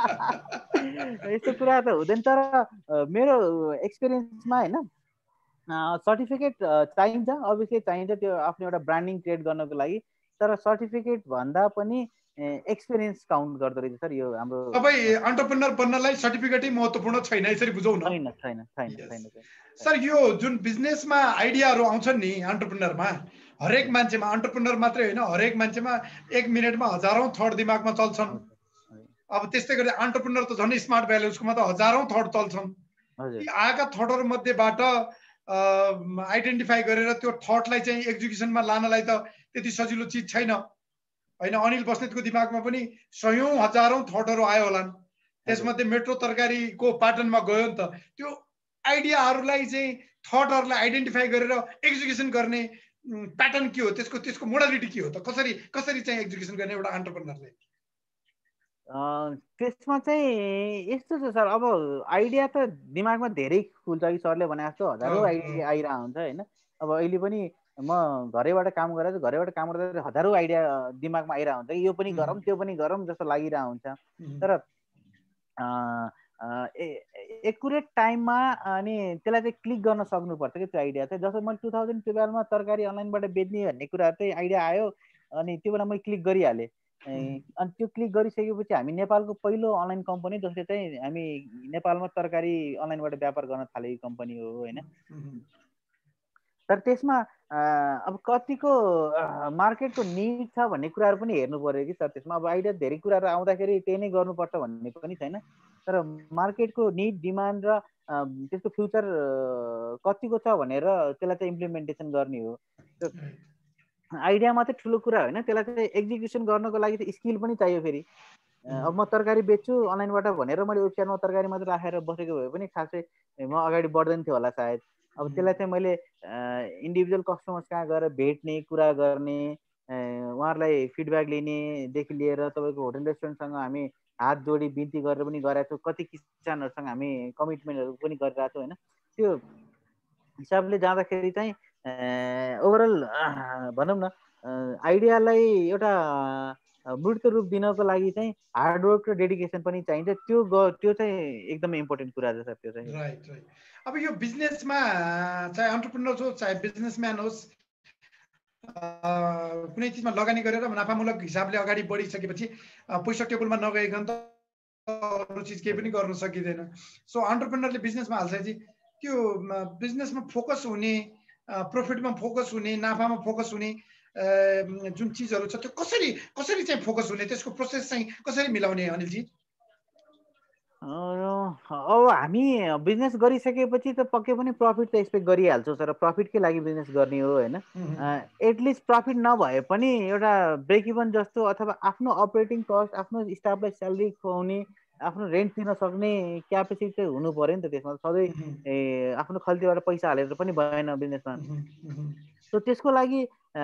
यस्तो कुरा त हुँदैन। तर मेरो एक्सपिरियन्समा होइन सर्टिफिकेट चाहिन्छ, अभियसली चाहिन्छ त्यो आफ्नो एउटा ब्रान्डिङ क्रिएट गर्नको लागि। तर सर्टिफिकेट भन्दा पनि एक्सपिरियन्स काउन्ट गर्दो रहेछ सर यो हाम्रो। तपाईँ एन्टरप्रेन्योर बन्नलाई सर्टिफिकेटै महत्त्वपूर्ण छैन, यसरी बुझौँ न? छैन। सर यो जुन बिजनेसमा आइडियाहरू आउँछन् नि एन्टरप्रेन्योरमा, हरेक मान्छेमा, एन्टरप्रेन्योर मात्रै होइन हरेक मान्छेमा 1 मिनेटमा हजारौँ थट दिमागमा चल्छन्। अब त्यस्तै गरी एन्टरप्रेन्योर त झन् स्मार्ट भ्याल्यु, उसकोमा त हजारौँ थट चल्छन्। ती आएका थटहरू मध्येबाट आइडेन्टिफाई गरेर त्यो थटलाई चाहिँ एक्जिक्युसनमा लानलाई त त्यति सजिलो चिज छैन होइन। अनिल बस्नेतको दिमागमा पनि सयौँ हजारौँ थटहरू आयो होलान्, त्यसमध्ये मेट्रो तरकारीको पाटनमा गयो नि त। त्यो आइडियाहरूलाई चाहिँ थटहरूलाई आइडेन्टिफाई गरेर एक्जिक्युसन गर्ने प्याटर्न के हो, त्यसको मोडालिटी के हो त? कसरी चाहिँ एक्जिक्युसन गर्ने एउटा एन्टरप्रेन्योरले? त्यसमा चाहिँ यस्तो छ सर, अब आइडिया त दिमागमा धेरै खुल्छ कि सरले भने जस्तो हजारौँ आइडिया आइरहेको हुन्छ होइन। अब अहिले पनि म घरैबाट काम गर्दा हजारौँ आइडिया दिमागमा आइरहेको हुन्छ कि यो पनि गरौँ त्यो पनि गरौँ जस्तो लागिरहेको हुन्छ। तर एकुरेट टाइममा अनि त्यसलाई चाहिँ क्लिक गर्न सक्नुपर्छ कि त्यो आइडिया चाहिँ। जस्तो मैले 2012मा तरकारी अनलाइनबाट बेच्ने भन्ने कुरा चाहिँ आइडिया आयो, अनि त्यो बेला मैले क्लिक गरिहालेँ। अनि त्यो क्लिक गरिसकेपछि हामी नेपालको पहिलो अनलाइन कम्पनी जसले चाहिँ हामी नेपालमा तरकारी अनलाइनबाट व्यापार गर्न थालेको कम्पनी हो होइन। तर त्यसमा अब कतिको मार्केटको निड छ भन्ने कुराहरू पनि हेर्नु पर्यो कि सर। त्यसमा अब आइडिया धेरै कुराहरू आउँदाखेरि त्यही नै गर्नुपर्छ भन्ने पनि छैन। तर मार्केटको निड डिमान्ड र त्यसको फ्युचर कतिको छ भनेर त्यसलाई चाहिँ इम्प्लिमेन्टेसन गर्ने हो। आइडिया मात्रै ठुलो कुरा होइन, त्यसलाई चाहिँ एक्जिक्युसन गर्नको लागि चाहिँ स्किल पनि चाहियो फेरि। अब म तरकारी बेच्छु अनलाइनबाट भनेर मैले वेबसाइटमा तरकारी मात्रै राखेर बसेको भए पनि खासै म अगाडि बढ्दैन थियो होला सायद। अब त्यसलाई चाहिँ मैले इन्डिभिजुअल कस्टमर्स कहाँ गएर भेट्ने, कुरा गर्ने, उहाँहरूलाई फिडब्याक लिनेदेखि लिएर तपाईँको होटल रेस्टुरेन्टसँग हामी हात जोडी बिन्ती गरेर पनि गरेका छौँ। कति किसानहरूसँग हामी कमिटमेन्टहरू पनि गरिरहेको छौँ होइन। त्यो हिसाबले जाँदाखेरि चाहिँ ओभरअल भनौँ न आइडियालाई एउटा मूर्त रूप दिनको लागि चाहिँ हार्डवर्क र डेडिकेसन पनि चाहिन्छ। त्यो चाहिँ एकदमै इम्पोर्टेन्ट कुरा छ सर। त्यो चाहिँ राइट। अब यो बिजनेसमा चाहे एन्टरप्रेन्योर होस् चाहे बिजनेसम्यान होस्, कुनै चिजमा लगानी गरेर नाफामूलक हिसाबले अगाडि बढिसकेपछि पैसा टेबलमा नगइकन त अरू चिज केही पनि गर्न सकिँदैन। सो एन्टरप्रेन्योरले बिजनेसमा हाल्छ त्यो बिजनेसमा फोकस हुने, प्रफिटमा फोकस हुने, नाफामा फोकस हुने जुन चिजहरू छ त्यो कसरी चाहिँ फोकस हुने, त्यसको प्रोसेस चाहिँ कसरी मिलाउने अनिलजी? अब हामी बिजनेस गरिसकेपछि त पक्कै पनि प्रफिट त एक्सपेक्ट गरिहाल्छौँ सर। प्रफिटकै लागि बिजनेस गर्ने हो होइन। एटलिस्ट प्रफिट नभए पनि एउटा ब्रेक इभन जस्तो अथवा आफ्नो अपरेटिङ कस्ट, आफ्नो स्टाफलाई स्यालेरी खुवाउने, आफ्नो रेन्ट तिर्न सक्ने क्यापेसिटी चाहिँ हुनु पर्यो नि त। त्यसमा सधैँ आफ्नो खल्तीबाट पैसा हालेर पनि भएन बिजनेसमा। सो त्यसको लागि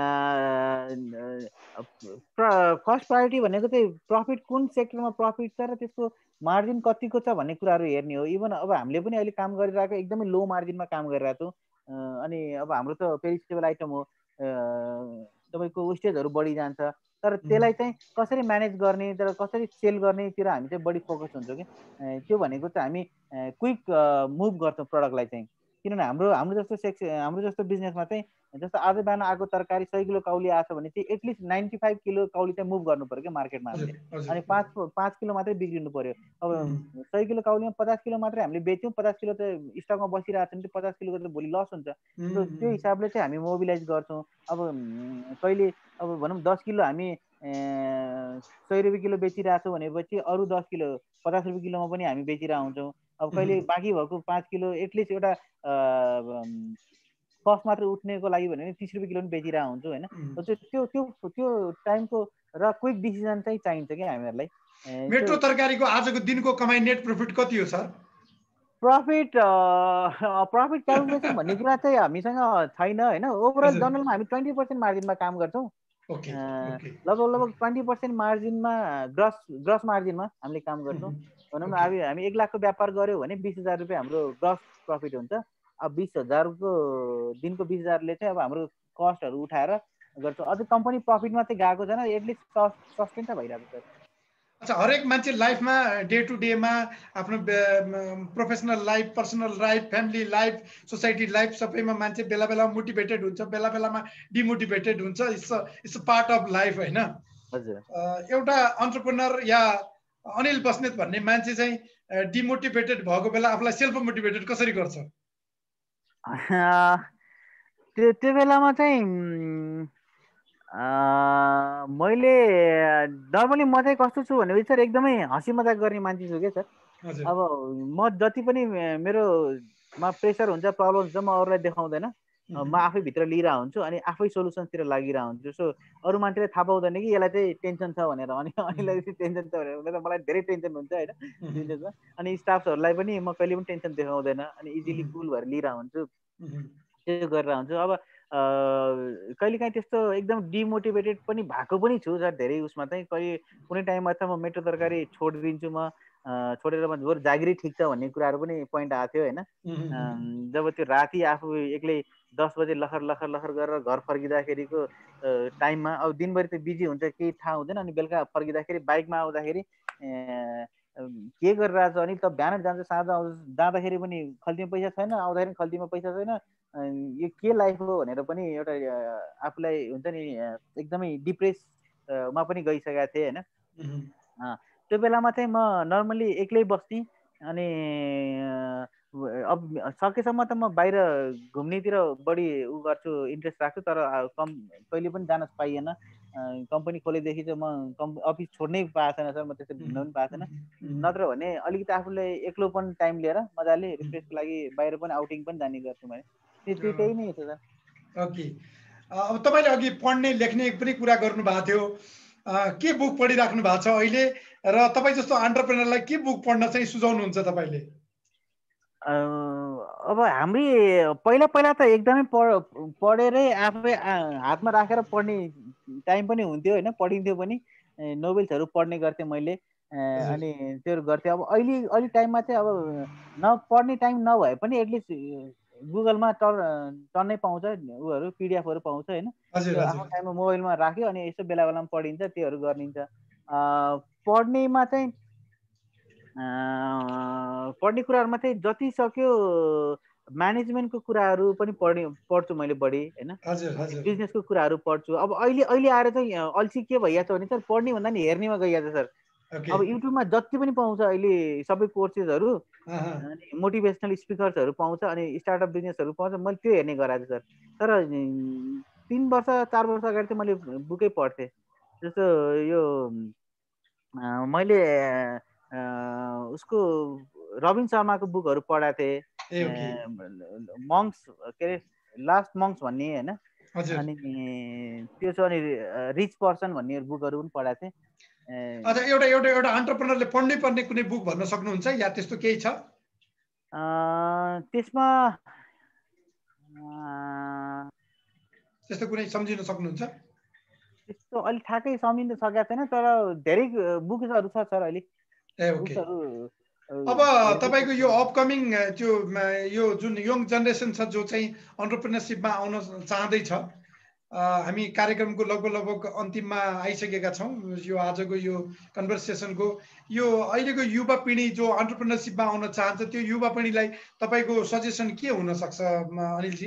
फर्स्ट प्रायोरिटी भनेको चाहिँ प्रफिट, कुन सेक्टरमा प्रफिट छ र त्यसको मार्जिन कतिको छ भन्ने कुराहरू हेर्ने हो। इभन अब हामीले पनि अहिले काम गरिरहेको एकदमै लो मार्जिनमा काम गरिरहेको छौँ। अनि अब हाम्रो त पेरिसेबल आइटम हो, तपाईँको वेस्टेजहरू बढी जान्छ। तर त्यसलाई चाहिँ कसरी म्यानेज गर्ने तर कसरी सेल गर्नेतिर हामी चाहिँ बढी फोकस हुन्छौँ कि त्यो भनेको चाहिँ हामी क्विक मुभ गर्छौँ प्रडक्टलाई चाहिँ। किनभने हाम्रो जस्तो बिजनेसमा चाहिँ जस्तो आज बिहान आएको तरकारी 100 किलो काउली आछ भने चाहिँ एटलिस्ट 95 किलो काउली चाहिँ मुभ गर्नु पर्यो क्या मार्केटमा हामीले। अनि 5 किलो मात्रै बिग्रिनु पर्यो। अब 100 किलो काउलीमा 50 किलो मात्रै हामीले बेच्यौँ, 50 किलो त स्टकमा बसिरहेको छ भने त्यो 50 किलोको त भोलि लस हुन्छ। त्यो हिसाबले चाहिँ हामी मोबिलाइज गर्छौँ। अब कहिले अब भनौँ 10 किलो हामी 100 रुपियाँ किलो बेचिरहेछौँ भनेपछि अरू 10 किलो 50 रुपियाँ किलोमा पनि हामी बेचिरहेको हुन्छौँ। अब कहिले बाँकी भएको 5 किलो एटलिस्ट एउटा कस्ट मात्र उठ्नेको लागि भने 30 रुपियाँ किलो पनि बेचिरहेको हुन्छु होइन। त्यो त्यो त्यो टाइमको र क्विक डिसिजन चाहिँ चाहिन्छ कि हामीहरूलाई। मेट्रो तरकारीको आजको दिनको कमाइ नेट प्रफिट कति हो सर? प्रफिट क्यालकुलेसन भन्ने कुरा चाहिँ हामीसँग छैन होइन। ओभरअल जनरलमा हामी 20% मार्जिनमा काम गर्छौँ। लगभग 20% मार्जिनमा ग्रस मार्जिनमा हामीले काम गर्छौँ। भनौँ न अब हामी 1 लाखको व्यापार गऱ्यौँ भने 20,000 रुपियाँ हाम्रो ग्रस प्रफिट हुन्छ। अब 20,000 को दिनको 20,000ले चाहिँ अब हाम्रो कस्टहरू उठाएर गर्छौँ। अझ कम्पनी प्रफिटमा चाहिँ गएको छैन, एटलिस्ट सस्टेन त भइरहेको छ। अच्छा, हरेक मान्छे लाइफमा डे टु डेमा आफ्नो professional life, personal life, family life, society life सबैमा मान्छे बेला बेलामा मोटिभेटेड हुन्छ, बेला बेलामा डिमोटिभेटेड हुन्छ। It's a part of life होइन। एउटा एन्टरप्रेन्योर या अनिल बस्नेत भन्ने मान्छे चाहिँ डिमोटिभेटेड भएको बेला आफूलाई सेल्फ मोटिभेटेड कसरी गर्छ? त्यो बेलामा चाहिँ मैले नर्मली म चाहिँ कस्तो छु भनेपछि सर एकदमै हँसी मजाक गर्ने मान्छे छु क्या सर। अब म जति पनि मेरोमा प्रेसर हुन्छ, प्रब्लम हुन्छ, म अरूलाई देखाउँदैन, म आफै भित्र लिइरहेको हुन्छु अनि आफै सोल्युसनतिर लागिरहेको हुन्छु। सो अरू मान्छेले थाहा पाउँदैन कि यसलाई चाहिँ टेन्सन छ भनेर। अनि अनिलाई चाहिँ टेन्सन छ भनेर मलाई धेरै टेन्सन हुन्छ होइन बिजनेसमा। अनि स्टाफहरूलाई पनि म कहिले पनि टेन्सन देखाउँदैन अनि इजिली कुल भएर लिइरहेको हुन्छु, त्यो गरेर हुन्छु। अब कहिलेकाहीँ त्यस्तो एकदम डिमोटिभेटेड पनि भएको पनि छु सर धेरै उसमा चाहिँ। कहिले कुनै टाइममा त म मेट्रो तरकारी छोडिदिन्छु, म छोडेर म जोर जागिरै ठिक छ भन्ने कुराहरू पनि पोइन्ट आएको थियो होइन। जब त्यो राति आफू एक्लै 10 बजे लखर गरेर घर फर्किँदाखेरिको टाइममा अब दिनभरि त बिजी हुन्छ, केही थाहा हुँदैन। अनि बेलुका फर्किँदाखेरि बाइकमा आउँदाखेरि के गरिरहेछ अनि त बिहान जान्छ साँझ जाँदाखेरि पनि खल्तीमा पैसा छैन, आउँदाखेरि खल्तीमा पैसा छैन, यो के लाइफ हो भनेर पनि एउटा आफूलाई हुन्छ नि एकदमै डिप्रेसमा पनि गइसकेको थिएँ होइन। त्यो बेलामा चाहिँ म नर्मली एक्लै बस्थेँ अनि अब सकेसम्म त म बाहिर घुम्नेतिर बढी गर्छु, इन्ट्रेस्ट राख्छु। तर कहिले पनि जान पाइएन। कम्पनी खोलेदेखि चाहिँ म अफिस छोड्नै पाएको छैन सर, म त्यसरी घुम्न पनि पाएको छैन। नत्र भने अलिकति आफूलाई एक्लोपन टाइम लिएर मजाले रिफ्रेसको लागि बाहिर पनि आउटिङ पनि जाने गर्छु मैले। त्यही नै छ सर। ओके, अब तपाईँले अघि पढ्ने लेख्ने पनि कुरा गर्नुभएको थियो, के बुक पढिराख्नु भएको छ अहिले र तपाईँ जस्तो एन्टरप्रेन्योरलाई के बुक पढ्न चाहिँ सुझाउनुहुन्छ तपाईँले? अब हामी पहिला त एकदमै पढेरै आफै हातमा राखेर पढ्ने टाइम पनि हुन्थ्यो होइन, पढिन्थ्यो पनि, नोभेल्सहरू पढ्ने गर्थेँ मैले अनि त्यो गर्थेँ। अब अहिले टाइममा चाहिँ अब नपढ्ने टाइम नभए पनि एटलिस्ट गुगलमा टन्नै पाउँछ, उहरू पिडिएफहरू पाउँछ होइन। त्यो आफ्नो टाइममा मोबाइलमा राख्यो अनि यसो बेला बेलामा पढिन्छ, त्योहरू गरिन्छ। पढ्नेमा चाहिँ पढ्ने कुराहरूमा चाहिँ जति सक्यो म्यानेजमेन्टको कुराहरू पनि पढ्छु मैले बढी होइन, बिजनेसको कुराहरू पढ्छु। अब अहिले आएर चाहिँ अल्छी के भइरहेछ भने सर पढ्ने भन्दा नि हेर्नेमा गइरहेछ सर। अब युट्युबमा जति पनि पाउँछ अहिले सबै कोर्सेसहरू अनि मोटिभेसनल स्पिकर्सहरू पाउँछ अनि स्टार्टअप बिजनेसहरू पाउँछ, मैले त्यो हेर्ने गराएको सर। तर 3 वर्ष 4 वर्ष अगाडि चाहिँ मैले बुकै पढ्थेँ। जस्तो यो मैले उसको रबिन शर्माको बुकहरू पढाएको थिएँ, मङ्क्स के अरे लास्ट मङ्क्स भन्ने होइन। अनि त्यो छ अनि रिच पर्सन भन्ने बुकहरू पनि पढाएको थिएँ। अच्छा, एउटा एन्टरप्रेन्योरले पढ्नै पर्ने कुनै बुक भन्न सक्नुहुन्छ या त्यस्तो केही छ? त्यसमा त्यस्तो कुनै सम्झिन सक्नुहुन्छ? त्यस्तो अलि ठ्याक्कै सम्झिन सकेको छैन, तर धेरै बुक्सहरू छ सर अहिले। अब तपाईँको यो अपकमिङ यो जुन यङ जेनेरेसन छ जो चाहिँ एन्टरप्रेन्योरसिपमा आउन चाहँदैछ, हामी कार्यक्रमको लगभग अन्तिममा आइसकेका छौँ। यो आजको यो कन्भर्सेसनको यो अहिलेको युवा पिँढी जो एन्टरप्रेन्योरसिपमा आउन चाहन्छ त्यो युवा पिँढीलाई तपाईँको सजेसन के हुन सक्छ अनिलजी?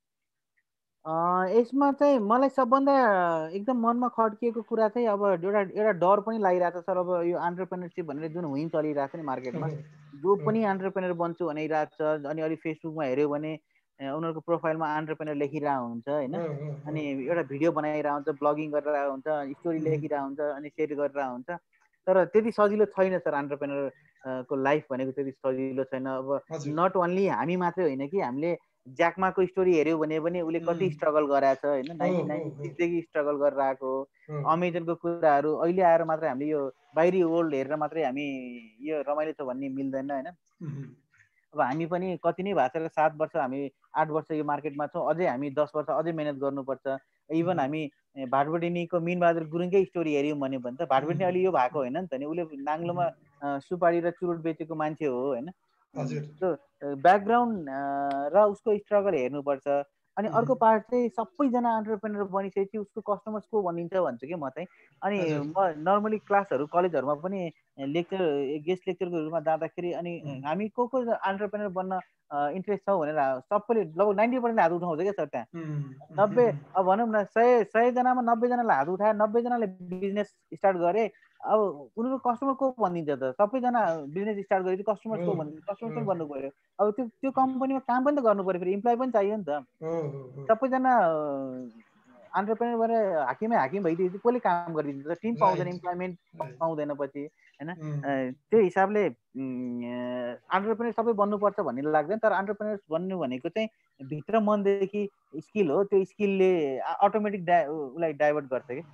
यसमा चाहिँ मलाई सबभन्दा एकदम मनमा खड्किएको कुरा चाहिँ अब एउटा डर पनि लागिरहेको छ सर। अब यो एन्टरप्रेन्योरसिप भनेर जुन हुइन चलिरहेको छ नि मार्केटमा, जो पनि एन्टरप्रेन्योर बन्छु भनिरहेको छ। अनि अहिले फेसबुकमा हेऱ्यो भने उनीहरूको प्रोफाइलमा एन्टरप्रेन्योर लेखिरहेको हुन्छ होइन। अनि एउटा भिडियो बनाइरहेको हुन्छ, ब्लगिङ गरिरहेको हुन्छ, स्टोरी लेखिरहेको हुन्छ, अनि सेयर गरिरहेको हुन्छ। तर त्यति सजिलो छैन सर एन्टरप्रेन्योर को लाइफ भनेको त्यति सजिलो छैन। अब नट ओन्ली हामी मात्रै होइन कि, हामीले ज्याकमाको स्टोरी हेऱ्यो भने पनि उसले कति स्ट्रगल गराएको छ होइन। 1996देखि स्ट्रगल गरेर आएको हो। अमेजनको कुराहरू अहिले आएर मात्रै हामीले यो बाहिरी वर्ल्ड हेरेर मात्रै हामी यो रमाइलो छ भन्ने मिल्दैन होइन। अब हामी पनि कति नै भएको छ, 7 वर्ष हामी 8 वर्ष यो मार्केटमा छौँ, अझै हामी 10 वर्ष अझै मेहनत गर्नुपर्छ। इभन हामी भाटबडिनीको मिनबहादुर गुरुङकै स्टोरी हेऱ्यौँ भने त भाटबडिनी अहिले यो भएको होइन नि त नि, उसले नाङ्लोमा सुपारी र चुरोट बेचेको मान्छे हो होइन। ब्याकग्राउन्ड र उसको स्ट्रगल हेर्नुपर्छ। अनि अर्को पार्ट चाहिँ सबैजना एन्टरप्रेन्योर बनिसकेपछि उसको कस्टमर्स को भनिन्छ भन्छु कि म चाहिँ। अनि म नर्मली क्लासहरू कलेजहरूमा पनि गेस्ट लेक्चरको रूपमा जाँदाखेरि अनि हामी को एन्टरप्रेन्योर बन्न इन्ट्रेस्ट छौँ भनेर सबैले लगभग 90% हात उठाउँछ क्या सर। त्यहाँ 90 अब भनौँ न 100 जनामा 90 जनाले हात उठाए, 90 जनाले बिजनेस स्टार्ट गरे। अब उनीहरूको कस्टमर को भनिदिन्छ त? सबैजना बिजनेस स्टार्ट गरेपछि कस्टमर्स को भनिदिन्छ? कस्टमर पनि बन्नु पर्यो। अब त्यो कम्पनीमा काम पनि त गर्नु पर्यो, फेरि इम्प्लोइ पनि चाहियो नि त। सबैजना एन्टरप्रेन्योर भएर हाकिम भइदिएपछि कसले काम गरिदिन्छ? टिम पाउँदैन, इम्प्लोइमेन्ट पाउँदैन पछि होइन। त्यो हिसाबले एन्टरप्रेन्योर सबै बन्नुपर्छ भन्ने लाग्दैन। तर एन्टरप्रेन्योर बन्नु भनेको चाहिँ भित्र मनदेखि स्किल हो। त्यो स्किलले अटोमेटिक उसलाई डाइभर्ट गर्छ कि।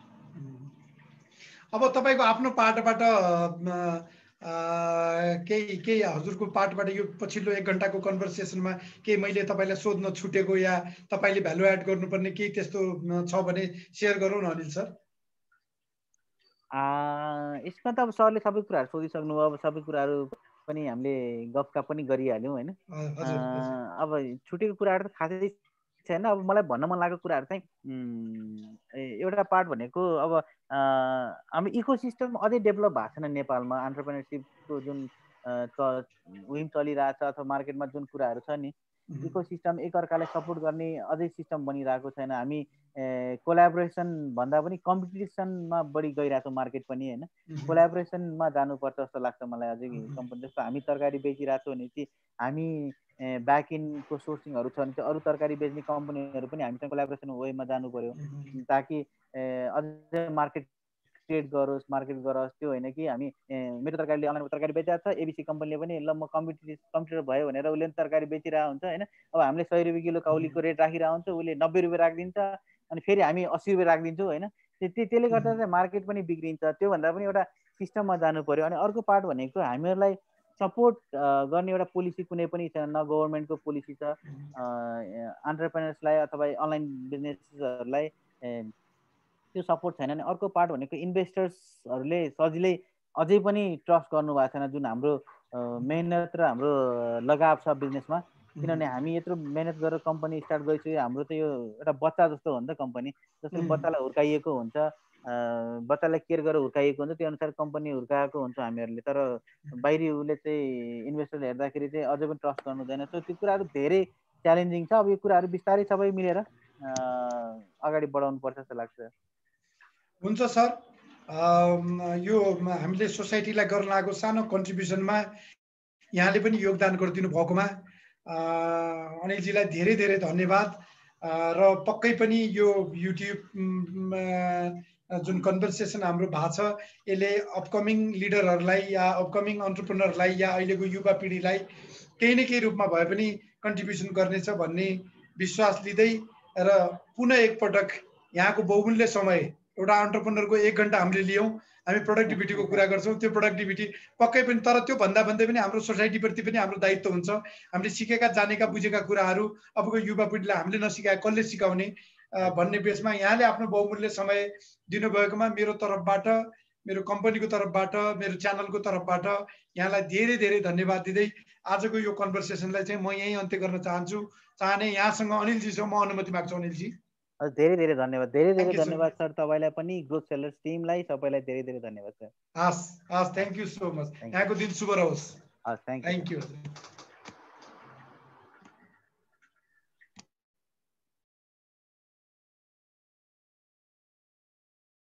अब तपाईँको आफ्नो पार्टबाट केही हजुरको पार्टबाट यो पछिल्लो 1 घन्टाको कन्भर्सेसनमा केही मैले तपाईँलाई सोध्न छुटेको या तपाईँले भ्यालु एड गर्नुपर्ने केही त्यस्तो छ भने सेयर गरौँ न अनिल सर। यसमा त अब सरले सबै कुराहरू सोधिसक्नु। अब सबै कुराहरू पनि हामीले गफका पनि गरिहाल्यौँ होइन। अब छुटेको कुराहरू त खासै छैन। अब मलाई भन्न मन लागेको कुराहरू चाहिँ एउटा पार्ट भनेको अब हाम्रो इकोसिस्टम अझै डेभलप भएको छैन नेपालमा। एन्टरप्रेन्योरसिपको जुन विम चलिरहेछ अथवा मार्केटमा जुन कुराहरू छ नि, इकोसिस्टम एकअर्कालाई सपोर्ट गर्ने अझै सिस्टम बनिरहेको छैन। हामी कोलाबोरेसन भन्दा पनि कम्पिटिसनमा बढी गइरहेको मार्केट पनि होइन। कोलाबोरेसनमा जानुपर्छ जस्तो लाग्छ मलाई अझै कम्पनी। जस्तो हामी तरकारी बेचिरहेको छौँ भने चाहिँ हामी ब्याकइन्डको सोर्सिङहरू छ भने चाहिँ अरू तरकारी बेच्ने कम्पनीहरू पनि हामीसँग कोलाबोरेसन वेमा जानु पर्यो, ताकि अझै मार्केट क्रिएट गरोस्, मार्केट गरोस्। त्यो होइन कि हामी मेरो तरकारीले अनलाइनमा तरकारी बेचिरहेको छ, एबिसी कम्पनीले पनि ल म कम्पिटिटर भयो भनेर उसले पनि तरकारी बेचिरहेको हुन्छ होइन। अब हामीले 100 रुपियाँ किलो काउलीको रेट राखिरहेको हुन्छ, उसले 90 रुपियाँ राखिदिन्छ, अनि फेरि हामी 80 रुपियाँ राखिदिन्छौँ होइन। त्यसले गर्दा चाहिँ मार्केट पनि बिग्रिन्छ। त्योभन्दा पनि एउटा सिस्टममा जानु पर्यो। अनि अर्को पार्ट भनेको हामीहरूलाई सपोर्ट गर्ने एउटा पोलिसी कुनै पनि छैन। न गभर्मेन्टको पोलिसी छ एन्टरप्रेन्योर्सलाई अथवा अनलाइन बिजनेसहरूलाई त्यो सपोर्ट छैन। अनि अर्को पार्ट भनेको इन्भेस्टर्सहरूले सजिलै अझै पनि ट्रस्ट गर्नु भएको छैन जुन हाम्रो मेहनत र हाम्रो लगाव छ बिजनेसमा। किनभने हामी यत्रो मेहनत गरेर कम्पनी स्टार्ट गरिसक्यो। हाम्रो त यो एउटा बच्चा जस्तो हो नि त कम्पनी। जसरी बच्चालाई हुर्काइएको हुन्छ, बच्चालाई केयर गरेर हुर्काइएको हुन्छ, त्यो अनुसार कम्पनी हुर्काएको हुन्छ हामीहरूले। तर बाहिरी उसले चाहिँ इन्भेस्टरले हेर्दाखेरि चाहिँ अझै पनि ट्रस्ट गर्नु हुँदैन। सो त्यो कुराहरू धेरै च्यालेन्जिङ छ। अब यो कुराहरू बिस्तारै सबै मिलेर अगाडि बढाउनु पर्छ जस्तो लाग्छ। हुन्छ सर, यो हामीले सोसाइटीलाई गर्न लागेको सानो कन्ट्रिब्युसनमा यहाँले पनि योगदान गरिदिनु भएकोमा अनिलजीलाई धेरै धेरै धन्यवाद। र पक्कै पनि यो युट्युब जुन कन्भर्सेसन हाम्रो भएको छ यसले अपकमिङ लिडरहरूलाई या अपकमिङ एन्टरप्रेन्योरलाई या अहिलेको युवा पिँढीलाई केही न केही रूपमा भए पनि कन्ट्रिब्युसन गर्नेछ भन्ने विश्वास लिँदै र पुनः एकपटक यहाँको बहुमूल्य समय एउटा एन्टरप्रेन्योरको 1 घन्टा हामीले लियौँ। हामी प्रोडक्टिभिटीको कुरा गर्छौँ, त्यो प्रोडक्टिभिटी पक्कै पनि, तर त्यो भन्दा भन्दै पनि हाम्रो सोसाइटीप्रति पनि हाम्रो दायित्व हुन्छ। हामीले सिकेका जानेका बुझेका कुराहरू अबको युवा पिँढीलाई हामीले नसिकाए कसले सिकाउने भन्ने बेसमा यहाँले आफ्नो बहुमूल्य समय दिनुभएकोमा मेरो तर्फबाट, मेरो कम्पनीको तर्फबाट, मेरो च्यानलको तर्फबाट यहाँलाई धेरै धेरै धन्यवाद दिँदै आजको यो कन्भर्सेसनलाई चाहिँ म यहीँ अन्त्य गर्न चाहन्छु। यहाँसँग अनिलजीसँग म अनुमति माग्छु। अनिलजी। धेरै धेरै धन्यवाद, धेरै धेरै Thank you so धन्यवाद much. सर तपाईँलाई पनि, ग्रोथ सेलर्स टिमलाई सबैलाई धेरै धेरै धन्यवाद सर। हस् हस्, थ्याङ्क यू सो मच। यहाँको दिन शुभ रहोस्। हस्, थ्याङ्क यू। Thank you.